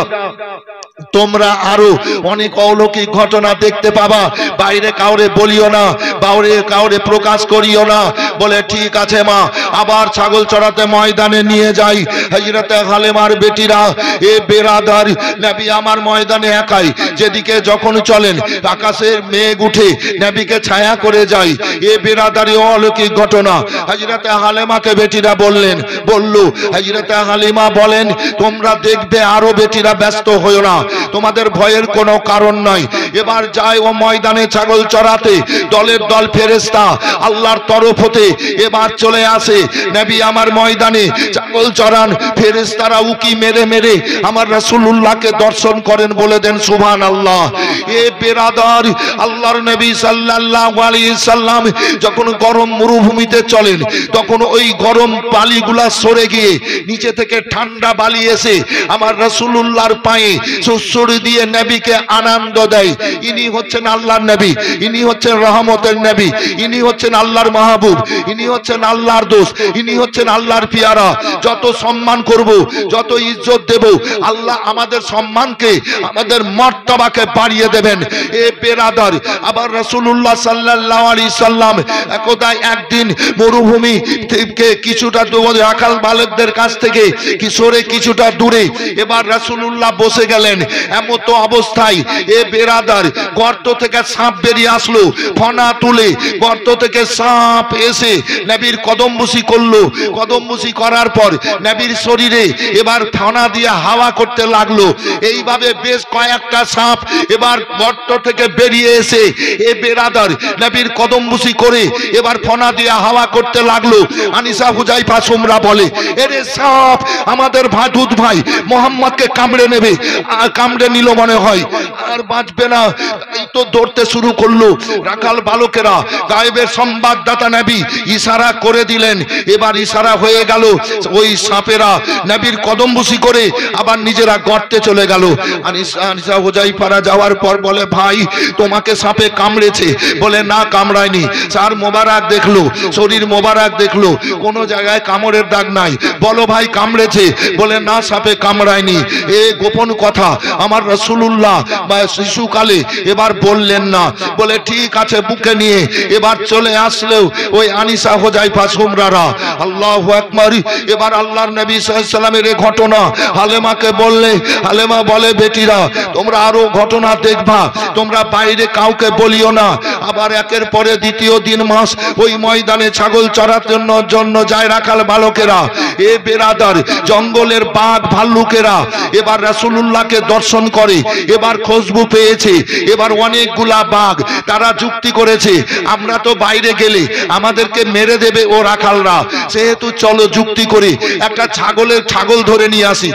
তোমরা আরো অনেক অলৌকিক ঘটনা দেখতে পাবা, বাইরে কাউরে বলিও না, বাইরে কাউরে প্রকাশ করিও না। বলে ঠিক আছে মা। আবার ছাগল চড়াতে ময়দানে নিয়ে যাই। হযরতে হালিমার বেটিরা, এ বেরাদার, নবী আমার ময়দানে একাই, যেদিকে যখন চলেন আকাশের মেঘ উঠে নবীকে ছায়া করে যায়। এ বেরাদারি অলৌকিক ঘটনা। হযরতে হালিমাকে বেটিরা বললেন, বলল হযরতে হালিমা বলেন, তোমরা দেখবে আরো বেটিরা, ব্যস্ত হইও না, তোমাদের ভয়ের কোনো কারণ নাই। এবার যায় ও ময়দানে ছাগল চড়াতে, দলের দল ফেরেশতা আল্লাহর তরফ হতে এবার চলে আসে। নবী আমার ময়দানে ছাগল চড়ান, ফেরেশতারা উকি মেরে মেরে আমার রাসূলুল্লাহকে দর্শন করেন। বলে দেন সুবহানাল্লাহ। এ বেরাদার, আল্লাহর নবী সাল্লাল্লাহু আলাইহি সাল্লাম যখন গরম মরুভূমিতে চলেন, তখন ওই গরম বালিগুলা সরে গিয়ে নিচে থেকে ঠান্ডা বালি এসে আমার রাসূলুল্লাহর পায়ে সুসুড়ি দিয়ে নবীকে আনন্দ দেয়। ইনি হচ্ছেন আল্লাহর নবী, ইনি হচ্ছেন রহমতের নবী, ইনি হচ্ছেন আল্লাহর মাহবুব, ইনি হচ্ছেন আল্লাহর দোস্ত, ইনি হচ্ছেন আল্লাহর পিয়ারা। যত সম্মান করব, যত ইজ্জত দেব, আল্লাহ আমাদের সম্মানকে, আমাদের মর্তবাকে বাড়িয়ে দেবেন। এ বেরাদার, আবার রাসূলুল্লাহ সাল্লাল্লাহু আলাইহি সাল্লাম একদা একদিন মরুভূমি থেকে কিছুটা দূরে, রাখাল বালকদের কাছ থেকে কিশোরে কিছুটা দূরে এবার রাসূলুল্লাহ বসে গেলেন। এমত অবস্থায় এ বেরাদার, গর্ত থেকে সাপ বেরিয়ে আসলো, ফনা তুলে গর্ত থেকে সাপ এসে নবীর কদমবুসি করলো। কদমবুসি করার পর নবীর শরীরে এবার ফনা দিয়ে হাওয়া করতে লাগলো। এইভাবে বেশ কয়েকটা সাপ এবার গর্ত থেকে বেরিয়ে এসে এ বেরাদার নবীর কদমবুসি করে এবার ফনা দিয়ে হাওয়া করতে লাগলো। আনিসা হুজাইফা সুমরা বলে, এরে সাপ আমাদের ভাদুদ ভাই মোহাম্মদকে কামড়ে নেবে। আর কামড়ে নিল মনে হয়, আর বাঁচবে না। এই তো দৌড়তে শুরু করলো। রাখাল বালকেরা, গায়েবের সংবাদদাতা নবী ইশারা করে দিলেন। এবার ইশারা হয়ে গেল, ওই সাপেরা নবীর কদমবুসি করে আবার নিজেরা গর্তে চলে গেল। আনিসা আনিসা হুজাইফারা যাওয়ার পর বলে, ভাই তোমাকে সাপে কামড়েছে? বলে না, কামড়ায়নি। সার মোবারক দেখলো, শরীর মোবারক দেখলো, কোনো জায়গায় কামড়ের দাগ নাই। বলো ভাই কামড়েছে? বলে না, সাপে কামড়ায়নি। এ গোপন কথা আমার রাসূলুল্লাহ বা শিশুকালে এবার বললেন না। বলে ঠিক আছে, বুকে নিয়ে এবার চলে আসলেও ওই আনিসা হুজাইফা সুমরারা, আল্লাহু আকবার। এবার আল্লাহর নবী সাল্লাল্লাহু আলাইহি সাল্লামের এই ঘটনা হালেমাকে বললে, হালেমা বলে, বেটিরা তোমরা আরো ঘটনা দেখবা, তোমরা বাইরে কাউকে বলিও না। আবার একের পরে দ্বিতীয় দিন মাস ওই ময়দানে ছাগল চড়ার জন্য যায় রাখাল বালকেরা। এ বেরাদার, জঙ্গলের বাঘ ভাল্লুকেরা এবার রাসূলুল্লাহকে দর্শন করে। এবার খুশবু পেয়েছে, এবার অনেকগুলা বাঘ তারা যুক্তি করেছে, আমরা তো বাইরে গেলে আমাদেরকে মেরে দেবে ও রাখালরা, সেহেতু চলো যুক্তি করে একটা ছাগলের ছাগল ধরে নিয়ে আসি।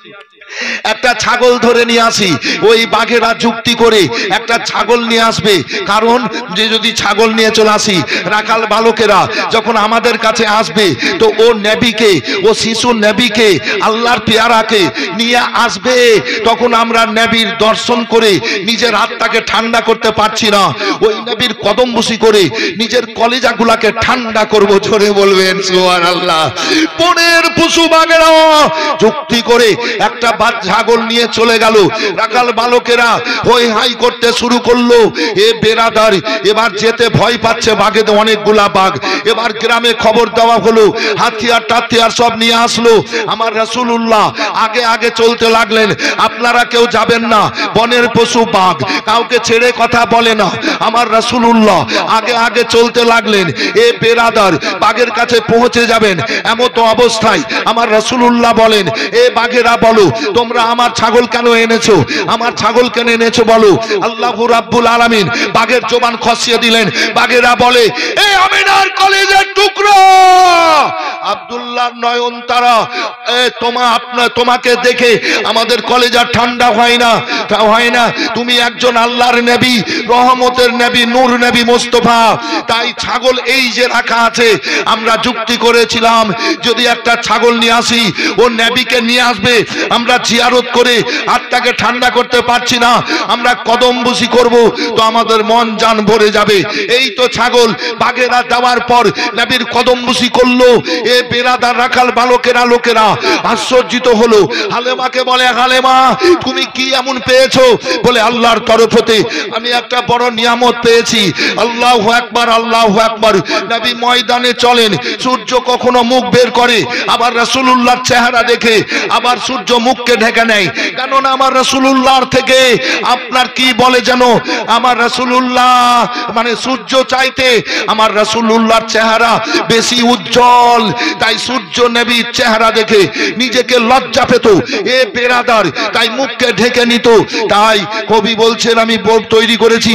একটা ছাগল ধরে নিয়ে আসি। ওই বাঘেরা যুক্তি করে একটা ছাগল নিয়ে আসবে, কারণ যে যদি ছাগল নিয়ে চলে আসি, রাখাল বালকেরা যখন আমাদের কাছে আসবে তো ও নবীকে, ও শিশু নবীকে, আল্লাহর পেয়ারাকে নিয়ে আসবে, তখন আমরা নবীর দর্শন করে নিজের হাতটাকে ঠান্ডা করতে পারছি না, ওই নবীর কদমবুসি করে নিজের কলিজাগুলাকে ঠান্ডা করব। জোরে বলবেন সুবহানাল্লাহ। বনের পশু বাঘেরা যুক্তি করে একটা ছাগল নিয়ে চলে গেল। রাখাল বালকেরা হই হাই করতে শুরু করলো। এ বেরাদার, এবার যেতে ভয় পাচ্ছে, বাঘে অনেকগুলা বাঘ। এবার গ্রামে খবর দেওয়া হলো, হাতিয়ার টাতিয়ার সব নিয়ে আসলো। আমার রাসূলুল্লাহ আগে আগে চলতে লাগলেন, আপনারা কেউ যাবেন না, বনের পশু বাঘ কাউকে ছেড়ে কথা বলে না। আমার রাসূলুল্লাহ আগে আগে চলতে লাগলেন। এ বেরাদার, বাঘের কাছে পৌঁছে যাবেন এমত অবস্থায় আমার রাসূলুল্লাহ বলেন, এ বাঘেরা বলো তোমরা আমার ছাগল কেন এনেছো? আমার ছাগল কেন এনেছো বলো। আল্লাহু রাব্বুল আলামিন বাঘের জবান খসিয়ে দিলেন। বাঘেরা বলে, এ আমিনার কলেজের টুকরো, আব্দুল্লাহর নয়ন তারা, তোমা আপনার তোমাকে দেখে আমাদের কলেজা ঠান্ডা হয় না হয় না তুমি একজন আল্লাহর নবী, রহমতের নবী, নূর নবী মুস্তাফা। তাই ছাগল এই যে রাখা আছে, আমরা যুক্তি করেছিলাম যদি একটা ছাগল নিয়ে আসি, ও নবীকে নিয়ে আসবে, আমরা জিয়ারত করে আত্মাকে ঠান্ডা করতে পারছি না, আমরা কদম বুসি করব তো আমাদের মন জান ভরে যাবে। এই তো ছাগল বাগেরা দেওয়ার পর নবীর কদম বুসি করলো। এ বেরাদার রাখাল বালকেরা লোকেরা আশ্চর্যিত হলো। হালেমাকে বলে, হালেমা তুমি কি এমন পেয়েছো? বলে আল্লাহর তরফ হতে আমি একটা বড় নিয়ামত পেয়েছি। আল্লাহু আকবার, আল্লাহু আকবার। নবী ময়দানে চলেন, সূর্য কখনো মুখ বের করে, আবার রাসূলুল্লাহর চেহারা দেখে আবার সূর্য মুখকে ঢেকে নেয়। কেননা আমার রাসূলুল্লাহর থেকে আপনার কি বলে যেন আমার রাসূলুল্লাহ মানে সূর্য চাইতে আমার রাসূলুল্লাহর চেহারা বেশি উজ্জ্বল। তাই সূর্য নবীর চেহারা দেখে নিজেকে লজ্জা পেত এ বেরাদার, তাই মুখকে ঢেকে নিত। তাই কবি বলছেন, আমি বই তৈরি করেছি,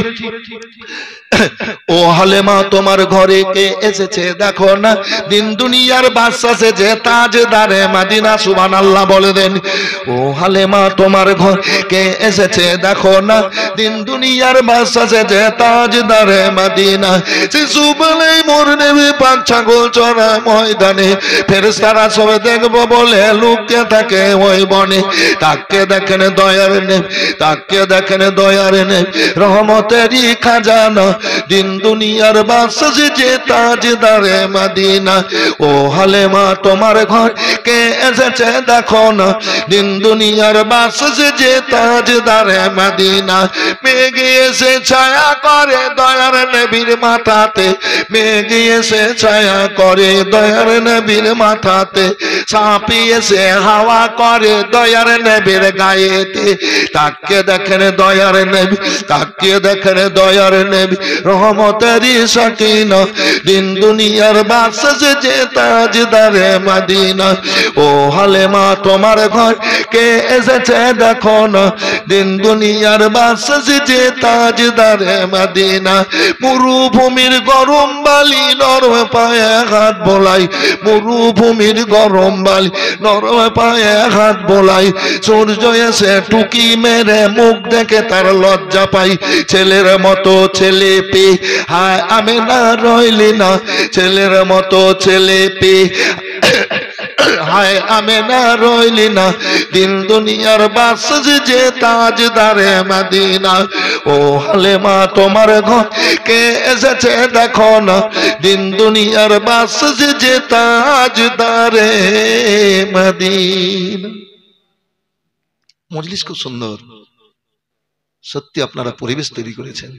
ও হালেমা তোমার ঘরে কে এসেছে দেখো না, দিন দুনিয়ার বাদশা সেজে তাজদারে মদিনা। সুবহানাল্লাহ বলে দেন। ও হালেমা তোমার ঘর কে এসেছে দেখো না, দিন দুনিয়ার বাদশা সেজে তাজদারে মদিনা। শিশু বলে মোর নেবে পাঁচ ছাগল চড়া ময়দানে, ফেরেশতারা সবে দেখবো বলে লুকিয়ে থাকে ওই বনে। তাকে দেখেন দয়ার নেই, তাকে দেখেন দয়ার নেই, রহমতেরই খাজানা, দিন দুনিয়ার বাদশা যে তাজদারে মদিনা। ও হালেমা তোমার ঘর কে এসেছে দেখো না, দিন দুনিয়ার বাদশা যে তাজদারে মদিনা। মেঘে এসে ছায়া করে দয়ার নবীর মাথাতে, মেঘে এসে ছায়া করে দয়ার নবীর মাথাতে, সাপি এসে হাওয়া করে দয়ার নবীর গায়েতে। তাকে দেখেন দয়ার নবী, তাকে দেখেন দয়ার নবী, রহমতেরই সাকিনা, দিন দুনিয়ার বাদশা যে তাজদারে মদিনা। ও হালেমা তোমার ঘর কে এসেছে দেখো না, দিন দুনিয়ার বাদশা যে তাজদারে মদিনা। মরুভূমির গরম বালি নরম পায়ে হাত বোলাই, মরুভূমির গরম বালি নরম পায়ে হাত বোলাই। সূর্য এসে টুকি মেরে মুখ দেখে তার লজ্জা পাই, ছেলের মতো ছেলে পে হায় আমি না রইলি না, ছেলের মতো ছেলে পে হায় আমি না রইলি না, দিন দুনিয়ার বাদশা যে তাজদারে মদিনা। ও হালেমা তোমার ঘর কে এসেছে দেখো না, দিন দুনিয়ার বাদশা যে তাজদারে মদিনা। মজলিস খুব সুন্দর, সত্যি আপনারা পরিবেশ তৈরি করেছেন।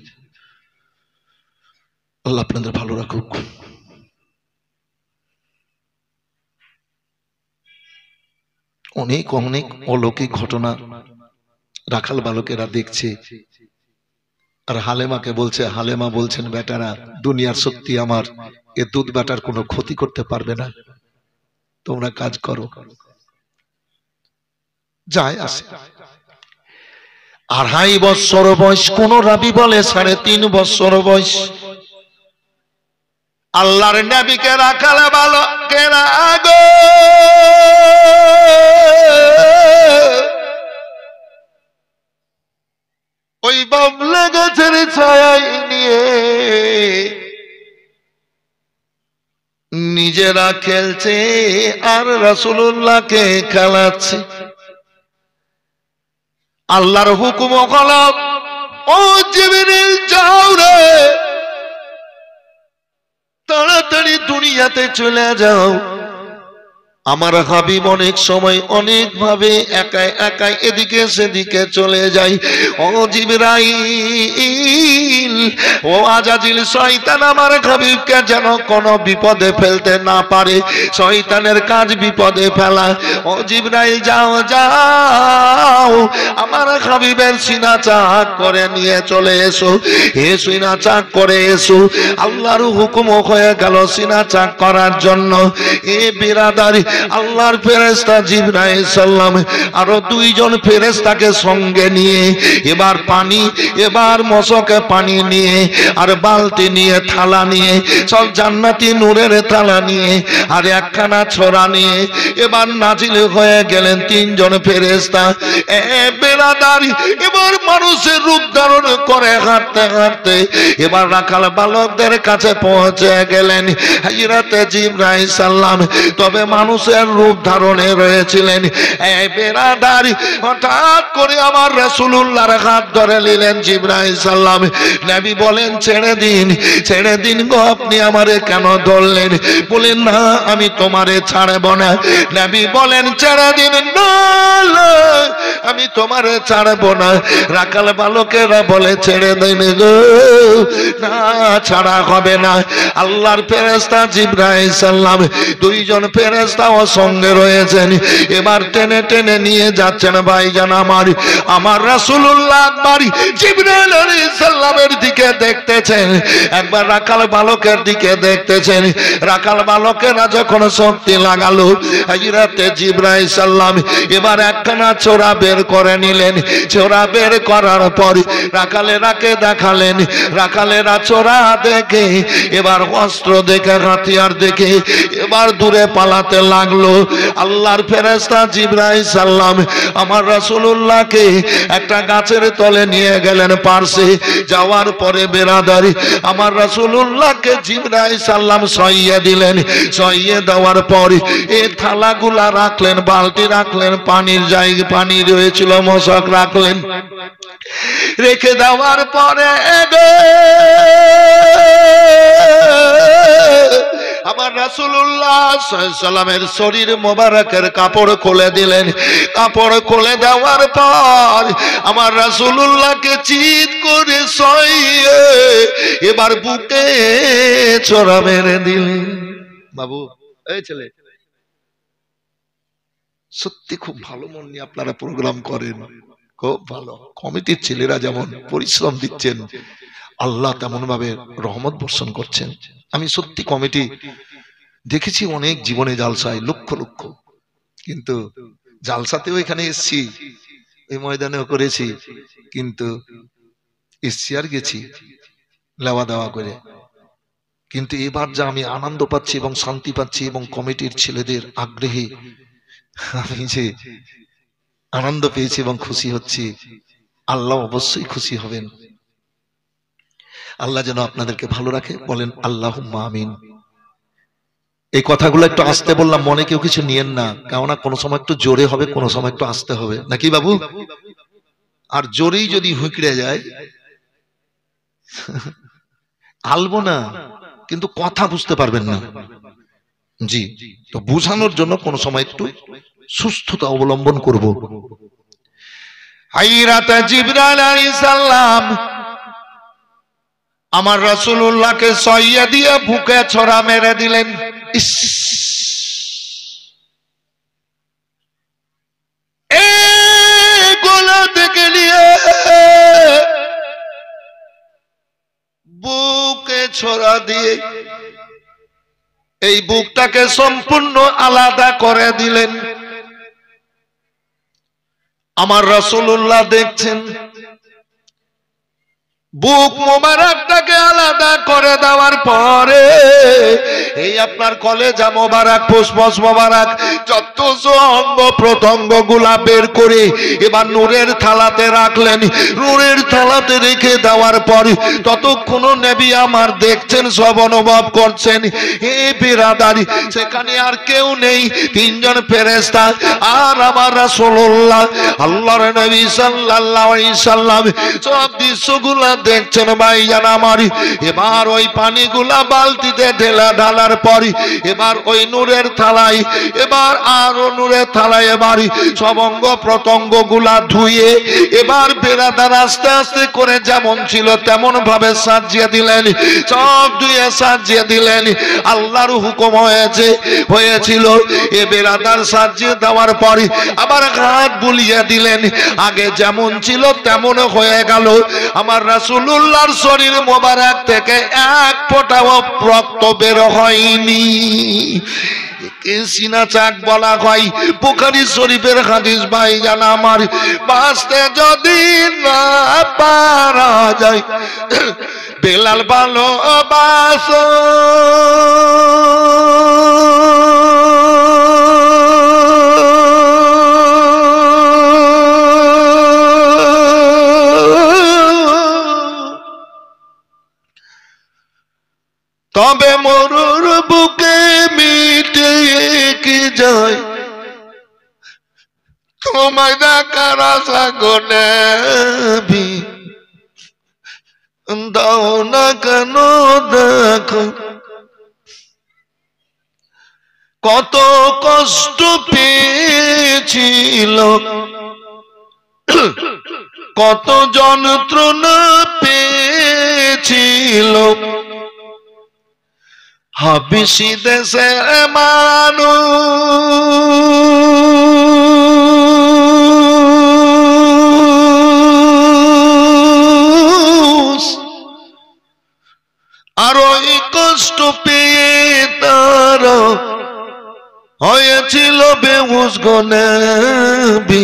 আল্লাহ আপনাদের ভালো রাখুক। অনেক অনেক অলৌকিক ঘটনা রাখাল বালকেরা দেখছে, আর হালেমাকে বলছে, হালেমা বলছেন বেটারা দুনিয়ার সত্যি আমার এ দুধ বেটার কোনো ক্ষতি করতে পারবে না, তোমরা কাজ করো। যায় আসে আড়াই বছর বয়স, কোন রাবি বলে সাড়ে তিন বছর বয়স। আল্লাহর নবীকে রাখাল বালকেরা গো ওই বাবলা গাছের ছায়ায় নিয়ে নিজেরা খেলছে আর রাসূলুল্লাহকে খেলাচ্ছে। আল্লাহর হুকুম হলো, ও জিবরিল যাও রে, তাড়াতাড়ি দুনিয়াতে চলে যাও। আমার হাবিব অনেক সময় অনেক ভাবে একাই একাই এদিকে সেদিকে চলে যায়। ও জিবরাইল, ও আজাজিল, শয়তান আমার হাবিবকে যেন কোনো বিপদে ফেলতে না পারে, শয়তানের কাজ বিপদে ফেলা। ও জিবরাইল যাও যাও, আমার হাবিবের সিনা চাক করে নিয়ে চলে এসো, এ সিনা চাক করে এসো। আল্লাহর হুকুম হয়ে গেল সিনা চাক করার জন্য। এ বিরাদারি আল্লাহর ফেরেশতা জিবরাইল সাল্লাম আরো দুইজন ফেরেশতাকে সঙ্গে নিয়ে এবার পানি এবার মশকে পানি নিয়ে আর বালতি নিয়ে থালা নিয়ে সব জান্নাতি নূরের থালা নিয়ে আর একখানা ছোরা নিয়ে এবার নাজিল হয়ে গেলেন তিনজন ফেরেশতা। এ বেরাদার, এবার মানুষের রূপ ধারণ করে হাঁটতে হাঁটতে এবার রাখাল বালকদের কাছে পৌঁছে গেলেন হযরত জিবরাইল সাল্লাম। তবে মানুষের রূপ ধারণে রয়েছিলেন। এ বেরাদার, হঠাৎ করে আমার রাসূলুল্লাহর হাত ধরে নিলেন জিবরাইল সাল্লাম। নবী বলেন, ছেড়ে দিন, ছেড়ে দিন গো, আপনি আমারে কেন ধরলেন? বলেন, না আমি তোমারে ছাড়ব না। নবী বলেন, ছেড়ে দিন। না আমি তোমারে ছাড়ব না। রাখাল বালকেরা বলে, ছেড়ে দিন গো, না ছাড়া হবে না। আল্লাহর ফেরেশতা জিবরাইল সাল্লাম দুইজন ফেরেশতাও সঙ্গে রয়েছেন। এবার টেনে টেনে নিয়ে যাচ্ছেন ভাইজান আমার আমার রাসূলুল্লাহ একবার জিবরাইল আলাইহিস সালামের দিকে দেখতেছেন, একবার রাখাল বালকের দিকে দেখতেছেন। রাখাল বালকেরা যখন শক্তি লাগালো হযরত জিবরাইল সাল্লাম এবার একখানা ছোরা বের করে নিলেন। ছোরা বের করার পর রাখালেরাকে দেখালেন। রাখালেরা ছোরা দেখে এবার অস্ত্র দেখে হাতিয়ার দেখে এবার দূরে পালাতে লাগলো। আল্লাহর ফেরেশতা জিবরাইল সাল্লাম আমার রাসূলুল্লাহকে একটা গাছের তলে নিয়ে গেলেন পার্শ্বে। যাওয়ার পরে বেরাদারি আমার রাসূলুল্লাহকে জিবরাইল সাল্লাম সইয়ে দিলেন। সইয়ে দেওয়ার পর এই থালাগুলা রাখলেন, বালতি রাখলেন, পানির জায়গা পানি রয়েছিল মশক রাখলেন। রেখে দেওয়ার পরে আমার রাসূলুল্লাহ সাল্লাল্লাহু আলাইহি সাল্লামের শরীর মোবারকের কাপড় খুলে দিলেন। কাপড় খুলে দেওয়ার পর আমার রাসূলুল্লাহকে চিৎ করে সইয়ে এবার বুকে ছোরা মেরে দিলেন। বাবু, এই ছেলে, সত্যি খুব ভালো মন নিয়ে আপনারা প্রোগ্রাম করেন, খুব ভালো। কমিটির ছেলেরা যেমন পরিশ্রম দিচ্ছেন, আল্লাহ তেমন ভাবে রহমত বর্ষণ করছেন। আমি সত্যি কমিটি দেখেছি অনেক জীবনে জালসায় লক্ষ লক্ষ, কিন্তু জালসাতেও এখানে এসছি, এই ময়দানেও করেছি, কিন্তু এসছি আর গেছি লেওয়া দেওয়া করে। কিন্তু এবার যা আমি আনন্দ পাচ্ছি এবং শান্তি পাচ্ছি এবং কমিটির ছেলেদের আগ্রহে আমি যে আনন্দ পেয়েছি এবং খুশি হচ্ছি, আল্লাহ অবশ্যই খুশি হবেন। আল্লাহ যেন আপনাদেরকে ভালো রাখে, বলেন আল্লাহুম্মা আমিন। এই কথাগুলো একটু আস্তে বললাম, মনে কেউ কিছু নিয়েন না, কেননা কোনো সময় একটু জোরে হবে, কোনো সময় একটু আস্তে হবে, নাকি বাবু? আর জোরেই যদি হুঁকড়ে যায় আলবো না, কিন্তু কথা বুঝতে পারবেন না। জি, তো বোঝানোর জন্য কোন সময় একটু সুস্থতা অবলম্বন করব। হযরত জিবরাইল আলাইহিস সালাম আমার রাসূলুল্লাহকে সইয়ে দিয়ে বুকে ছোরা মেরে দিলেন। ইস, এই গলা থেকে নিয়ে বুকে ছোরা দিয়ে এই বুকটাকে সম্পূর্ণ আলাদা করে দিলেন। আমার রাসূলুল্লাহ দেখছেন বুক মোবারকটাকে আলাদা করে দেওয়ার পরে এই আপনার কলেজা মোবারক, ফুসফুস মোবারক, যত অঙ্গ প্রত্যঙ্গ গুলা বের করে এবার নূরের থালাতে রাখলেন। নূরের থালাতে রেখে দেওয়ার পর ততক্ষণ নবী আমার দেখছেন, সব অনুভব করছেন। হে বিরাদারি, সেখানে আর কেউ নেই, তিনজন ফেরেশতা আর আমার রাসূলুল্লাহ আল্লাহর নবী সাল্লাল্লাহু আলাইহি সাল্লাম সব দৃশ্যগুলা দেখছেন ভাইজান আমার। এবার ওই পানিগুলা বালতিতে ঢেলা ঢালার পর এবার ওই নূরের থালায়, এবার আরো নূরের থালায় এবার সব অঙ্গ প্রত্যঙ্গ গুলা ধুয়ে এবার বেরাদার আস্তে আস্তে করে যেমন ছিল তেমন ভাবে সাজিয়ে দিলেন, সব ধুয়ে সাজিয়ে দিলেন। আল্লাহর হুকুম হয়েছে হয়েছিল এ বেরাদার সাজিয়ে দেওয়ার পর আবার হাত বুলিয়ে দিলেন, আগে যেমন ছিল তেমন হয়ে গেল। আমার রাসূলুল্লাহর শরীর মোবারক থেকে এক ফোঁটাও রক্ত বের হয়নি। একে সিনা চাক বলা হয়। বুখারী শরীফের হাদিস ভাইজান আমার, বাঁচতে যদি না পারা যায় বেলাল ভালোবাসো তবে মরুর বুকে মিটে কি যায় তোমায় দেখার আশা গো নবী, দাও না কেন দেখো কত কষ্ট পেয়েছিল, কত যন্ত্রণা পেয়েছিল হাবিশি দেশের মানুষ, আর ওই কষ্ট পেয়ে তার হয়েছিল বেহুশ গো নবী,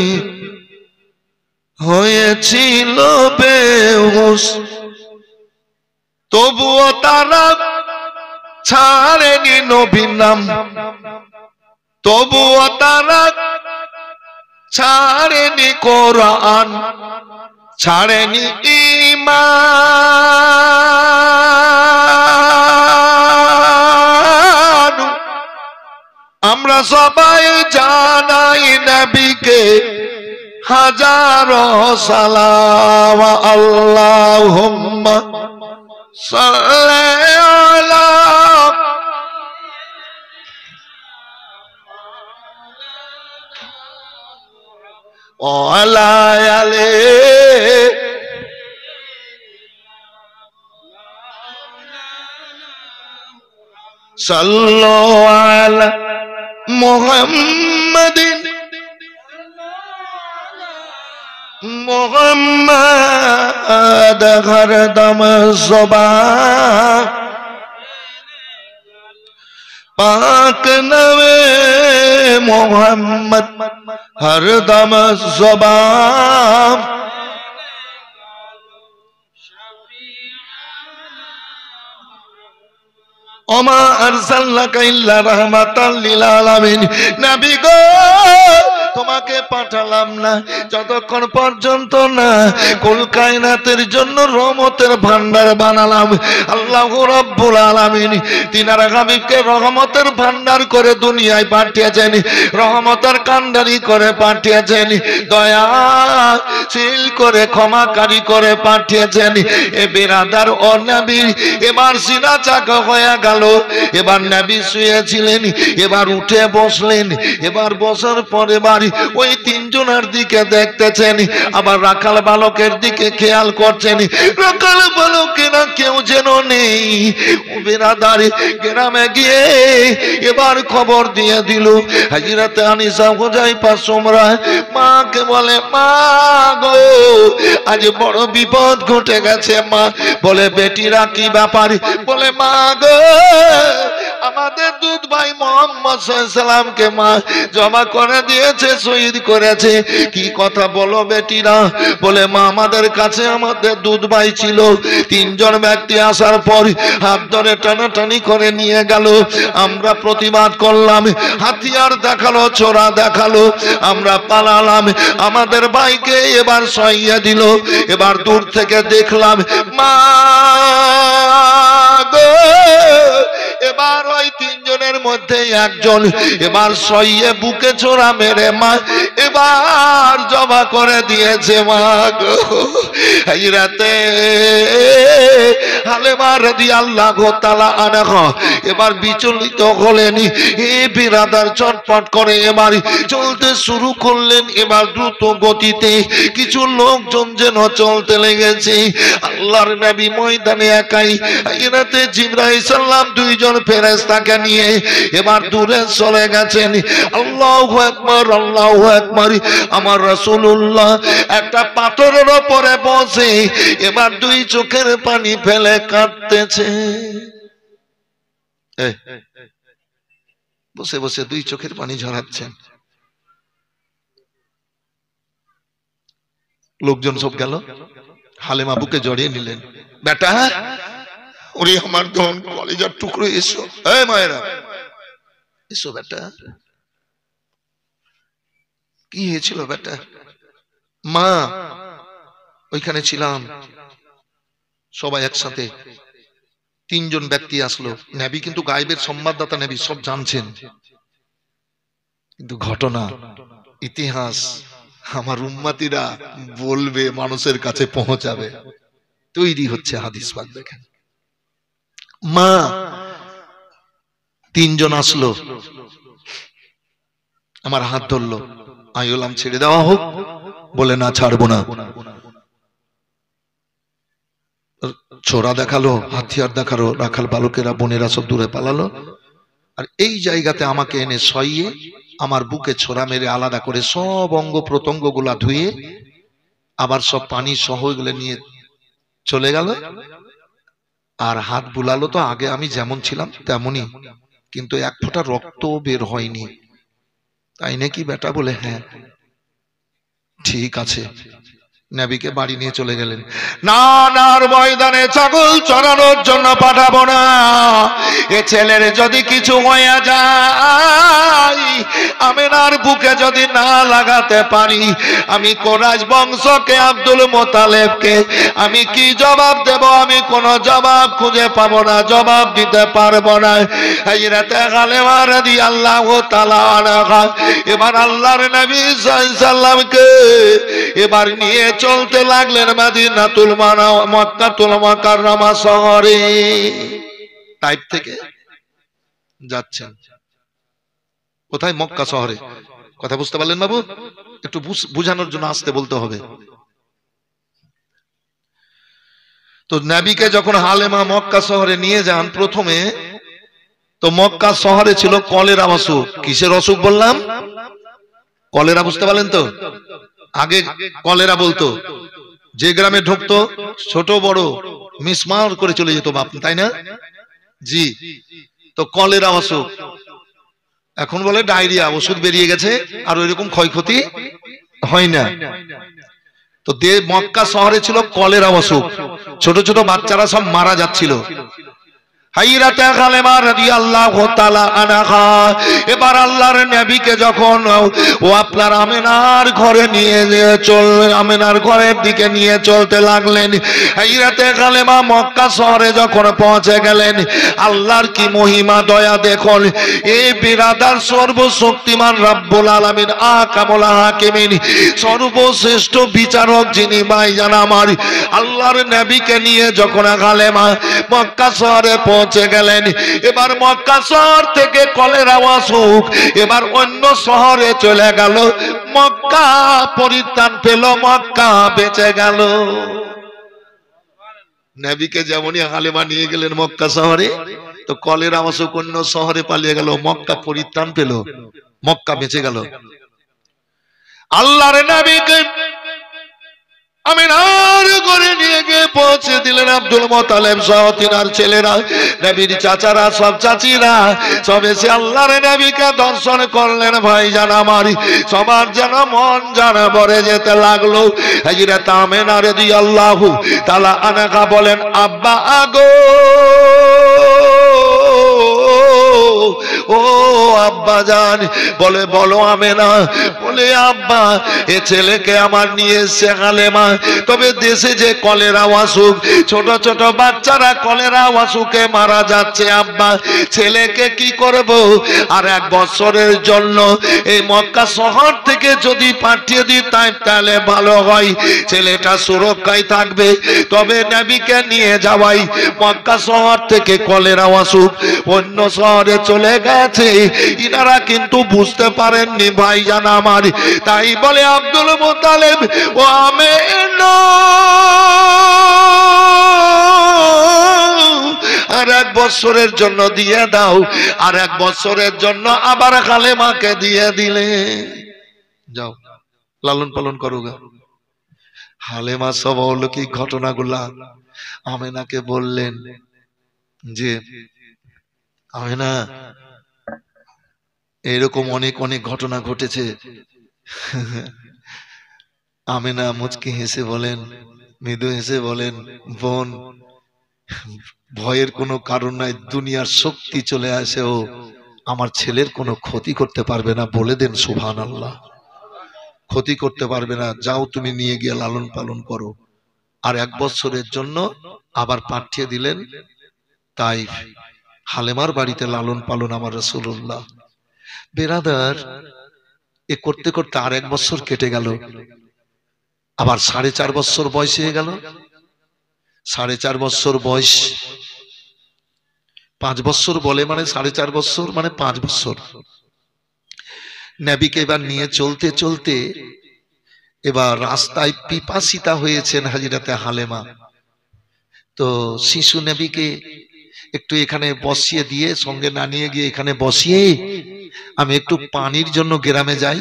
হয়েছিল বেহুশ। তবুও তারা ছাড়েনি নবীর নাম, তবুও তারা ছাড়েনি কোরআন, ছাড়েনি ঈমান। আমরা সবাই জানাই নবীকে হাজারো সালাম, আল্লাহুম্মা সাল্লি আলা ওয়ালা আলে সাল্লু আলা মুহাম্মাদিন মুহাম্মাদ হরদম ज़ुबान पाक नवे मोहम्मद हरदम ज़ुबान ওমা আরসালনাকা ইল্লা রাহমাতাল লিল আলামিন। নবী গো তোমাকে পাঠালাম না যতক্ষণ পর্যন্ত না কুল কায়নাতের জন্য রহমতের ভান্ডার বানালাম। আল্লাহ রাব্বুল আলামিন তিনার হাবিবকে রহমতের ভান্ডার করে দুনিয়ায় পাঠিয়েছেন, রহমতের কান্ডারি করে পাঠিয়েছেন, দয়াশীল করে ক্ষমাকারী করে পাঠিয়েছেন। এ বিরাদার ও নবী এবার সিনা চাকা হয়ে গেল। এবার নবী শুয়েছিলেন, এবার উঠে বসলেন, এবার বসার পর এবার ওই তিনজনের দিকে দেখতেছেন, আবার রাখাল বালকের দিকে খেয়াল করছেন। রাখাল বালকেরা কেউ যেন নেই। বিরাদার গ্রামে গিয়ে এবার খবর দিয়ে দিল হযরত আনিসা হুযায়ফা সুমরা মাকে বলে, মা গো আজ বড় বিপদ ঘটে গেছে। মা বলে, বেটিরা কি ব্যাপার? বলে, মা গো আমাদের দুধ ভাই মোহাম্মদ সাল্লাল্লাহু আলাইহি সাল্লামকে মা জমা করে দিয়েছে, শহীদ করেছে। কি কথা বলো বেটিরা? বলে, মা আমাদের কাছে আমাদের দুধ ভাই ছিল, তিনজন ব্যক্তি আসার পর হাত ধরে টানাটানি করে নিয়ে গেল। আমরা প্রতিবাদ করলাম, হাতিয়ার দেখালো, ছোরা দেখালো, আমরা পালালাম। আমাদের ভাইকে এবার সইয়ে দিল। এবার দূর থেকে দেখলাম মা গো এবার ওই তিনজনের মধ্যে একজন এবার সইয়ে বুকে ছোরা মেরে মা এবার জমা করে দিয়েছে। মা গো এই রাতে হালেমা রাদিয়াল্লাহু তাআলা আনহা এবার বিচলিত হলেন। এ বিরাদার চটপট করে এবার চলতে শুরু করলেন। এবার দ্রুত গতিতে কিছু লোকজন যেন চলতে লেগেছে। আল্লাহর নবী ময়দানে একাই। এই রাতে জিবরাইল সাল্লাম দুইজন ফেরেশতাকে নিয়ে এবার দূরে চলে গেছেন। আল্লাহু আকবার, আল্লাহু আকবার। আমার রাসূলুল্লাহ একটা পাথরের উপরে বসে এবার দুই চোখের পানি ফেলে কাঁদতেছে। বসে বসে দুই চোখের পানি ঝরাচ্ছেন। লোকজন সব গেল, হালেমা বুকে জড়িয়ে নিলেন। বেটা, ওরে আমার ধন কলেজার টুকরো, এসো। এই মায়েরা এসো বেটা। কি হয়েছিল বেটা? মা, ওইখানে ছিলাম, সবাই একসাথে, তিনজন ব্যক্তি আসলো। নবী কিন্তু গায়েবের সংবাদদাতা, নবী সব জানছেন, কিন্তু ঘটনা ইতিহাস আমার উম্মতিরা বলবে, মানুষের কাছে পৌঁছাবে, তৈরি হচ্ছে হাদিস পাক। দেখেন, মা, তিনজন আসলো, আমার হাত ধরলো, আমি বললাম ছেড়ে দেওয়া হোক, বলে না ছাড়বো না। ছোরা দেখালো, হাতিয়ার দেখালো, রাখাল বালকেরা বোনেরা সব দূরে পালালো। আর এই জায়গাতে আমাকে এনে সইয়ে আমার বুকে ছোরা মেরে আলাদা করে সব অঙ্গ প্রত্যঙ্গ গুলা ধুয়ে আবার সব পানি সহ এগুলো নিয়ে চলে গেল। আর হাত বুলালো তো আগে আমি যেমন ছিলাম তেমনই, কিন্তু এক ফোঁটা রক্ত বের হয়নি। তাই নাকি বেটা? বলে হ্যাঁ। ঠিক আছে, নবীকে বাড়ি নিয়ে চলে গেলেন। না নার ময়দানে ছাগল চড়ানোর জন্য পাঠাবো না, এ ছেলের যদি কিছু হয়ে যায়, আমিনার বুকে যদি না লাগাতে পারি, আমি কোরাইশ বংশকে, আব্দুল মোতালেবকে আমি কি জবাব দেব? আমি কোনো জবাব খুঁজে পাবো না, জবাব দিতে পারবো না। হযরতে হালিমা রাদিয়াল্লাহু তাআলা আনহা এবার আল্লাহর নবী সাল্লাল্লাহু আলাইহি সাল্লামকে এবার নিয়ে চলতে লাগলেন মদিনাতুল মুনাওয়ারা, মক্কাতুল মুকাররমা শহরে। তাইফ থেকে যাচ্ছেন কোথায়? মক্কা শহরে। কথা বুঝতে পারলেন বাবু? একটু বুঝানোর জন্য আসতে বলতে হবে। তো নবীকে যখন হালেমা মক্কা শহরে নিয়ে যান, প্রথমে তো মক্কা শহরে ছিল কলেরা অসুখ। কিসের অসুখ বললাম? কলেরা। বুঝতে পারলেন তো? আগে কলেরা বলতো, যে গ্রামে ঢুকতো ছোট বড় মিসমার করে চলে যেত বাপ, তাই না? জি। তো কলেরা অসুখ, এখন বলে ডায়রিয়া, ওষুধ বেরিয়ে গেছে, আর ওইরকম ক্ষয়ক্ষতি হয় না। তো মক্কা শহরে ছিল কলেরা অসুখ, ছোট ছোট বাচ্চারা সব মারা যাচ্ছিল। হযরতে হালিমা রাদিয়াল্লাহু তাআলা আনহা এবার আল্লাহর নবীকে যখন ও আপনার আমিনার ঘরে নিয়ে চল আমিনার ঘরের দিকে নিয়ে চলতে লাগলেন, হযরতে হালিমা মক্কা শহরে যখন পৌঁছে গেলেন, আল্লাহর কি মহিমা দয়া দেখুন। এই বিরাদার সর্বশক্তিমান রব্বুল আলামিন, আকামুল হাকিমিন, সর্বশ্রেষ্ঠ বিচারক যিনি ভাইজান আমার, আল্লাহর নবীকে নিয়ে যখন হালিমা মক্কা শহরে পৌঁছে গেলেন, এবার মক্কা শহর থেকে কলেরা অসুখ এবার অন্য শহরে চলে গেল। মক্কা পরিত্রাণ পেল, মক্কা বেঁচে গেল। নবীকে যেমনই হালিমা নিয়ে গেলেন মক্কা শহরে, তো কলেরা অসুখ অন্য শহরে পালিয়ে গেল, মক্কা পরিত্রাণ পেল, মক্কা বেঁচে গেল। আল্লাহর নবীকে আমিনার ঘরে নিয়ে গিয়ে পৌঁছে দিলেন আব্দুল মোতালেব সহ তিনার ছেলেরা, নবীর চাচারা, সব চাচিরা সব এসে আল্লাহর নবীকে দর্শন করলেন। ভাইজান আমার, সবার যেন মন জানা ভরে যেতে লাগলো। হযরত আমিনা রাদিয়াল্লাহু তাআলা আনহা বলেন, আব্বা আগো, ও আব্বা জান। বলে বলো আমিনা। বলে আব্বা, এ ছেলেকে আমার নিয়ে এসে হালিমা, তবে দেশে যে কলেরা অসুখ, ছোট ছোট বাচ্চারা কলেরা অসুখে মারা যাচ্ছে আব্বা, ছেলেকে কি করব? আর এক বছরের জন্য এই মক্কা শহর থেকে যদি পাঠিয়ে দিই তাই তাহলে ভালো হয়, ছেলেটা সুরক্ষায় থাকবে। তবে নবীকে নিয়ে যাওয়াই, মক্কা শহর থেকে কলেরা অসুখ অন্য শহরে চলে গেছে, ইনারা কিন্তু বুঝতে পারেননি ভাইজান আমার। তাই বলে আব্দুল মোতালেব, ও আমিনা, আর এক বছরের জন্য দিয়ে দাও। আর এক বছরের জন্য আবার হালিমাকে দিয়ে দিলে, যাও লালন পালন করো গা। হালিমা সব অলৌকিক ঘটনাগুলা আমিনাকে বললেন যে, আমিনা এরকম অনেক অনেক ঘটনা ঘটেছে। আমেনা মুচকি হেসে বলেন, মৃদু হেসে বলেন, বোন ভয়ের কোনো কারণ নাই, দুনিয়ার শক্তি চলে আসে, ও আমার ছেলের কোনো ক্ষতি করতে পারবে না। বলে দেন সুবহানাল্লাহ। ক্ষতি করতে পারবে না, যাও তুমি নিয়ে গিয়ে লালন পালন করো। আর এক বছরের জন্য আবার পাঠিয়ে দিলেন তাইফ, হালেমার বাড়িতে লালন পালন আমার রাসূলুল্লাহ। বেরাদার, এ করতে করতে আর এক বছর কেটে গেল, আবার সাড়ে চার বছর বয়স হয়ে গেল। সাড়ে চার বছর বয়স, পাঁচ বছর বলে মানে সাড়ে চার বছর মানে পাঁচ বছর। নবীকে এবার নিয়ে চলতে চলতে এবার রাস্তায় পিপাসিতা হয়েছেন হাজরাতে হালেমা। তো শিশু নবীকে একটু এখানে বসিয়ে দিয়ে, সঙ্গে না নিয়ে গিয়ে এখানে বসিয়ে আমি একটু পানির জন্য গ্রামে যাই।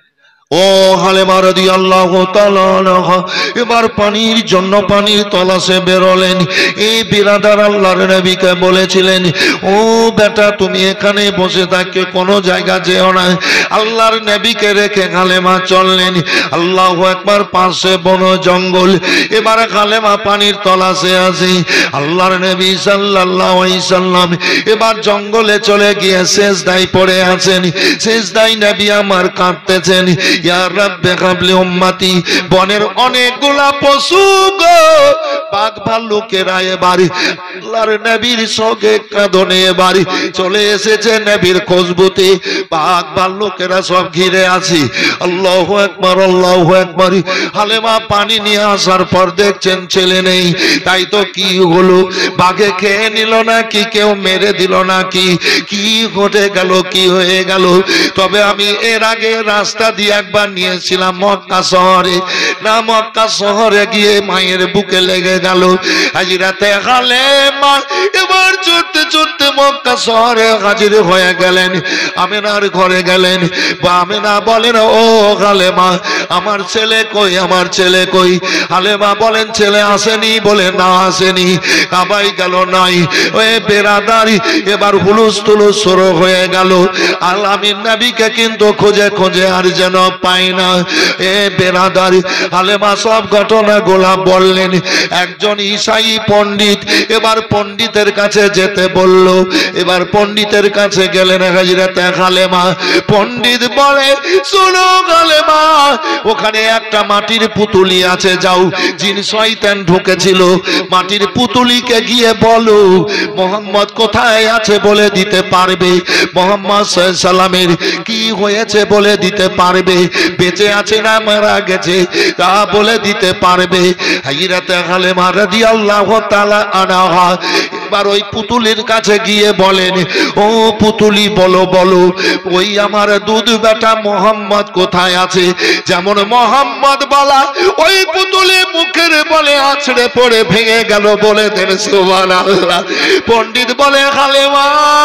ও হালেমা রাদিয়াল্লাহু তাআলা আনহা এবার পানির জন্য পানির তলাশে বেরোলেন। এই বিরাদার আল্লাহর নবীকে বলেছিলেন, ও বেটা তুমি এখানে বসে থাকে, কোনো জায়গা যেও না। আল্লাহর নবীকে রেখে হালেমা চললেন। আল্লাহু আকবার। পাশে বন জঙ্গল, এবার হালেমা পানির তলাশে আসে। আল্লাহর নবী সাল্লাল্লাহু আলাইহি সাল্লাম এবার জঙ্গলে চলে গিয়ে সেজদায় পড়ে আছেন। সেজদায় নবী আমার কাঁদতেছেন, ইয়া রাব্বে কাবলি উম্মতি। বনের অনেকগুলা পশু গো, বাঘ ভাল্লুকেরা এবার আল্লাহর নবীর সঙ্গে কাঁদনে এবার চলে এসেছে নবীর খুশবুতে। বাঘ ভাল্লুকেরা সব ঘিরে আছে। আল্লাহু আকবার, আল্লাহু আকবার। হালেমা পানি নিয়ে আসার পর দেখছেন ছেলে নেই। তাই তো কি হলো, বাঘে খেয়ে নিল নাকি, কেউ মেরে দিল নাকি, কি ঘটে গেল, কি হয়ে গেল? তবে আমি এর আগে রাস্তা দিয়ে একবার নিয়েছিলাম মক্কা শহরে, না মক্কা শহরে গিয়ে মায়ের বুকে লেগে গেল। হাজিরাতে হালেমা এবার ছুটতে ছুটতে মক্কা শহরে হাজির হয়ে গেলেন। আমেনার ঘরে গেলেন। বা আমেনা বলেন, ও হালেমা আমার ছেলে কই, আমার ছেলে কই? হালেমা বলেন, ছেলে আসেনি। বলে না আসেনি, কাবাই গেল নাই। ওই বেরাদারি এবার হুলুস তুলুস শুরু হয়ে গেল। আল্লামীর নবীকে কিন্তু খুঁজে খুঁজে আর যেন পাই না। এ বেরাদারি হালেমা সব ঘটনা গোলা বললেন। একজন ঈসাই পণ্ডিত এবার পণ্ডিতের কাছে যেতে বলল। এবার পণ্ডিতের কাছে গেলেন হাজরাতে হালেমা। পণ্ডিত বলে, শোনো হালেমা, ওখানে একটা মাটির পুতুলি আছে, যাও। জিন শয়তান ঢুকেছিল, মাটির পুতুলিকে গিয়ে বলো মোহাম্মদ কোথায় আছে বলে দিতে পারবে, মোহাম্মদ সাল্লামের কি হয়েছে বলে দিতে পারবে, বেঁচে আছে না মারা গেছে তা বলে দিতে পারবে। হাজরাতে হালেমা রাদিয়াল্লাহু তাআলা আনহা এবার ওই পুতুলির কাছে গিয়ে বলেন, ও পুতুলি বলো বলো, ওই আমার দুধ বেটা মোহাম্মদ কোথায় আছে? যেমন মোহাম্মদ বলা, ওই পুতুলি মুখের বলে আছড়ে পড়ে ভেঙে গেল। বলে দেন সুবহানাল্লাহ। পণ্ডিত বলে, হালেমা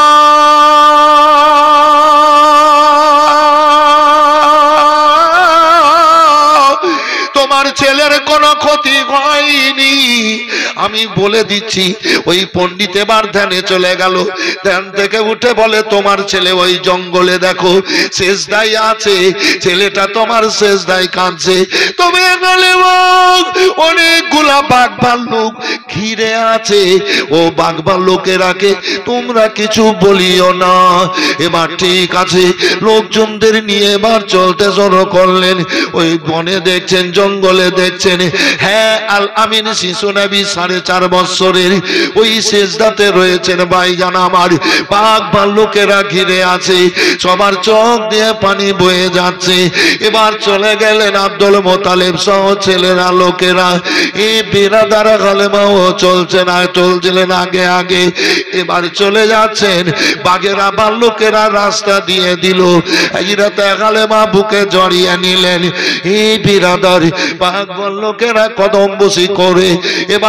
তোমার ছেলের কোনো ক্ষতি হয়নি, আমি বলে দিচ্ছি। ওই পণ্ডিত এবার ধ্যানে চলে গেল। ধ্যান থেকে উঠে বলে, তোমার ছেলে ওই জঙ্গলে দেখো সেজদায় আছে, ছেলেটা তোমার সেজদায় কাঁদছে। তবে অনেকগুলা বাঘ ভাল্লুক ঘিরে আছে, ও বাঘ ভাল্লুকেরাকে তোমরা কিছু বলিও না। এবার ঠিক আছে, লোকজনদের নিয়ে এবার চলতে শুরু করলেন। ওই বনে দেখছেন, জঙ্গলে দেখছেন, হ্যাঁ আল আমিন শিশু নবী সাড়ে চার বছরের ওই সেজদাতে রয়েছেন। ভাইজান আমার, বাঘ ভাল্লুকেরা ঘিরে আছে, সবার চোখ দিয়ে পানি বয়ে যাচ্ছে। এবার চলে গেলেন আব্দুল মোতালেব সহ ছেলেরা, লোকেরা। এই বিরাদার হালেমাও চলছে না, চলছিলেন আগে আগে। এবার চলে যাচ্ছেন, বাঘেরা ভাল্লুকেরা রাস্তা দিয়ে দিল। হাজরাতে হালেমা বুকে জড়িয়ে নিলেন। এই বিরাদার বাঘ ভাল্লুকেরা কদম বসি করে এবার তারা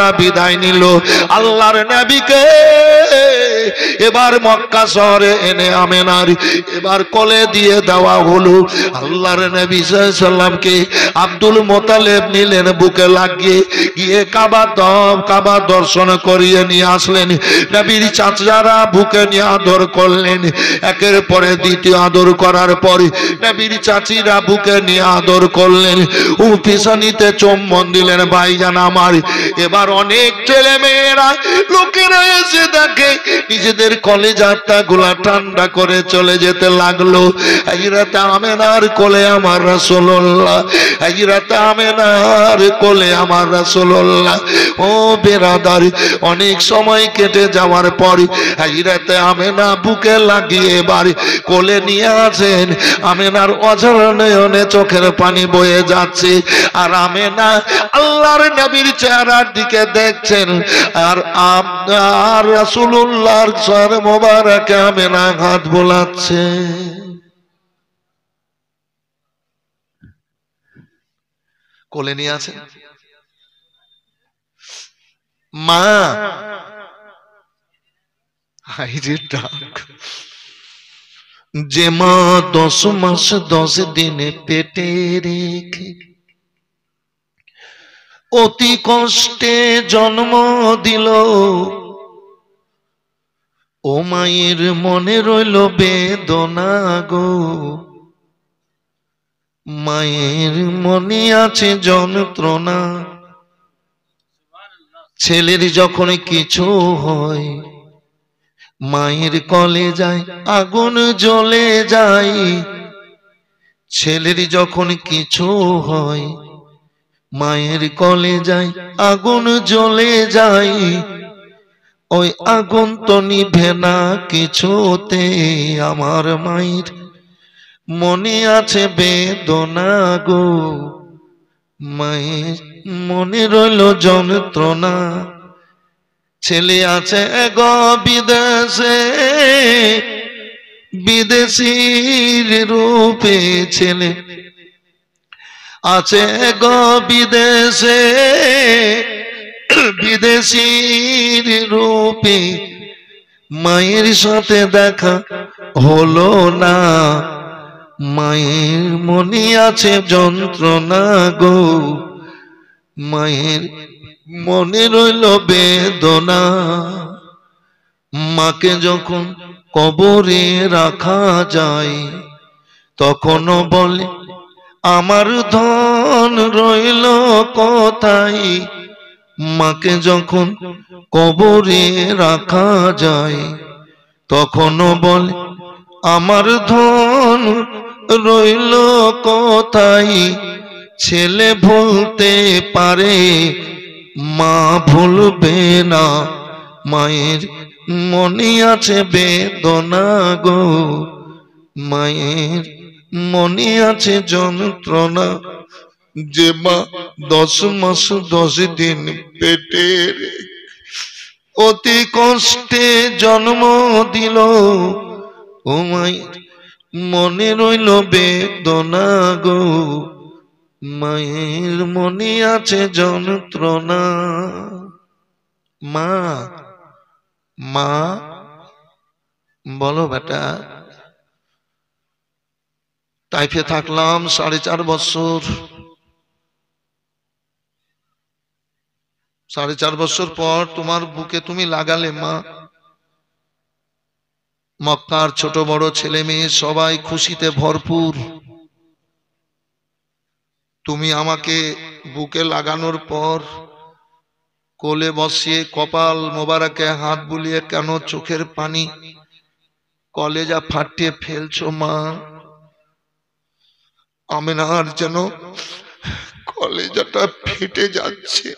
তারা বিদায় নিল। আল্লাহর নবীকে এবার মক্কা শহরে এনে আমেনার এবার কোলে দিয়ে দেওয়া হলো। আল্লাহর নবী সাল্লাল্লাহু আলাইহি ওয়াসাল্লামকে আব্দুল মুত্তালিব নিলেন বুকে লাগিয়ে, গিয়ে কাবা দম কাবা দর্শন করিয়ে নিয়ে আসলেন। নবীর চাচারা বুকে নিয়ে আদর করলেন। একের পরে দ্বিতীয় আদর করার পরে নবীর চাচিরা বুকে নিয়ে আদর করলেন, ও পিছনিতে চুম্বন দিলেন। ভাইজান আমার, এবার অনেক ছেলে মেয়েরা লোকেরা এসে দেখে নিজেদের কলেজাটা গুলা ঠান্ডা করে চলে যেতে লাগলো। হযরত আমেনার কোলে আমার রাসূলুল্লাহ, হযরত আমেনার কোলে আমার রাসূলুল্লাহ। ও বেরাদার, অনেক সময় কেটে যাওয়ার পর হযরত আমেনা বুকে লাগিয়ে এবার কোলে নিয়ে আসেন। আমেনার অঝর নয়নে চোখের পানি বয়ে যাচ্ছে, আর আমেনা আল্লাহর নবীর চেহারার দিকে দেখছেন, আর আপনার রাসূলুল্লাহর সর মোবারকে আমেনা হাত বোলাচ্ছে। কোলে নিয়ে আছে মা, যে মা দশ মাস দশ দিনে পেটে রেখে অতি কষ্টে জন্ম দিল, ও মায়ের মনে রইল বেদনা গো, মায়ের মনে আছে যন্ত্রণা। ছেলের যখন কিছু হয় মায়ের কলে যায় আগুন জ্বলে যায়, ছেলের যখন কিছু হয় মায়ের কলে যায় আগুন জ্বলে যায়, ওই আগুন তো নিভে না কিছুতে, আমার মায়ের মনে আছে বেদনা গো, মায়ের মনে রইল যন্ত্রণা। ছেলে আছে গো বিদেশে, বিদেশির রূপে ছেলে আছে গো বিদেশে, বিদেশির রূপে মায়ের সাথে দেখা হলো না, মায়ের মনে আছে যন্ত্রণা গো, মায়ের মনে রইল বেদনা। মাকে যখন কবরে রাখা যায় তখনও বলে আমার ধন রইল কোথায়, মাকে যখন কবরে রাখা যায় তখনও বলে আমার ধন রইল কোথায়। ছেলে ভুলতে পারে মা ভুলবে না, মায়ের মনে আছে বেদনা গো, মায়ের মনে আছে যন্ত্রণা। যে মা দশ মাস দশ দিন পেটে অতি কষ্টে জন্ম দিল, ও মায়ের মনে রইল বেদনা গো, মায়ের মনে আছে যন্ত্রণা। মা মা বলো বেটা। তাইফে থাকলাম সাড়ে চার বছর, সাড়ে চার বছর পর তোমার বুকে তুমি লাগালে মা। মক্কার ছোট বড় ছেলে মেয়ে সবাই খুশিতে ভরপুর। তুমি আমাকে বুকে লাগানোর পর কোলে বসিয়ে কপাল মোবারকে হাত বুলিয়ে কেন চোখের পানি কলেজা ফাটিয়ে ফেলছো মা? আমিনার যেন কলেজাটা ফেটে যাচ্ছে।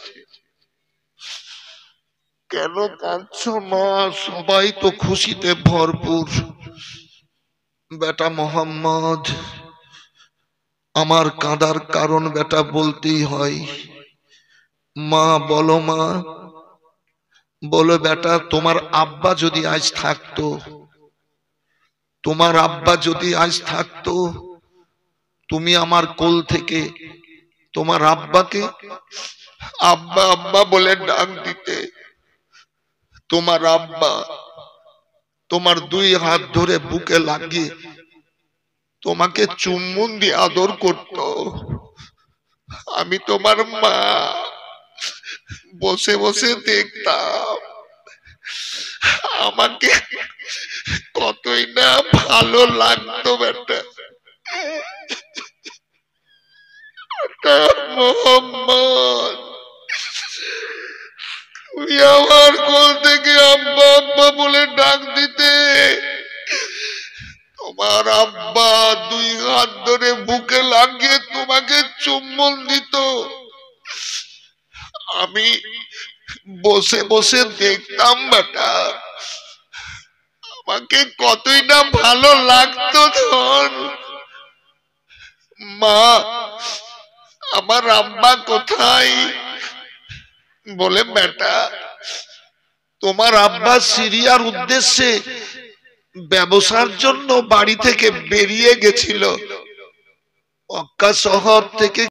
কেন কাঁদছো মা? সবাই তো খুশিতে ভরপুর। বেটা মোহাম্মদ, আমার কাঁদার কারণ বেটা বলতেই হয়। মা বলো মা, বলো বেটা, তোমার আব্বা যদি আজ থাকতো, তোমার আব্বা যদি আজ থাকতো, তুমি আমার কোল থেকে তোমার আব্বাকে আব্বা আব্বা বলে ডাক দিতে, তোমার আব্বা তোমার দুই হাত ধরে বুকে লাগিয়ে তোমাকে চুম্বন দিয়ে আদর করত। আমি তোমার মা বসে বসে দেখতাম, আমাকে কতই না ভালো লাগতো বেটা। মোহাম্মদ, তুমি আমার কোল থেকে আব্বা আব্বা বলে ডাক দিতে, তোমার আব্বা দুই হাত ধরে বুকে লাগিয়ে তোমাকে চুম্বন দিত, আমি বসে বসে দেখতাম বেটা, আমাকে কতই না ভালো লাগতো। ধন মা, আমার আব্বা কোথায়? বলে বেটা, তোমার আব্বা সিরিয়ার উদ্দেশ্যে ব্যবসার জন্য বাড়ি থেকে বেরিয়ে গেছিল, মক্কা শহর থেকে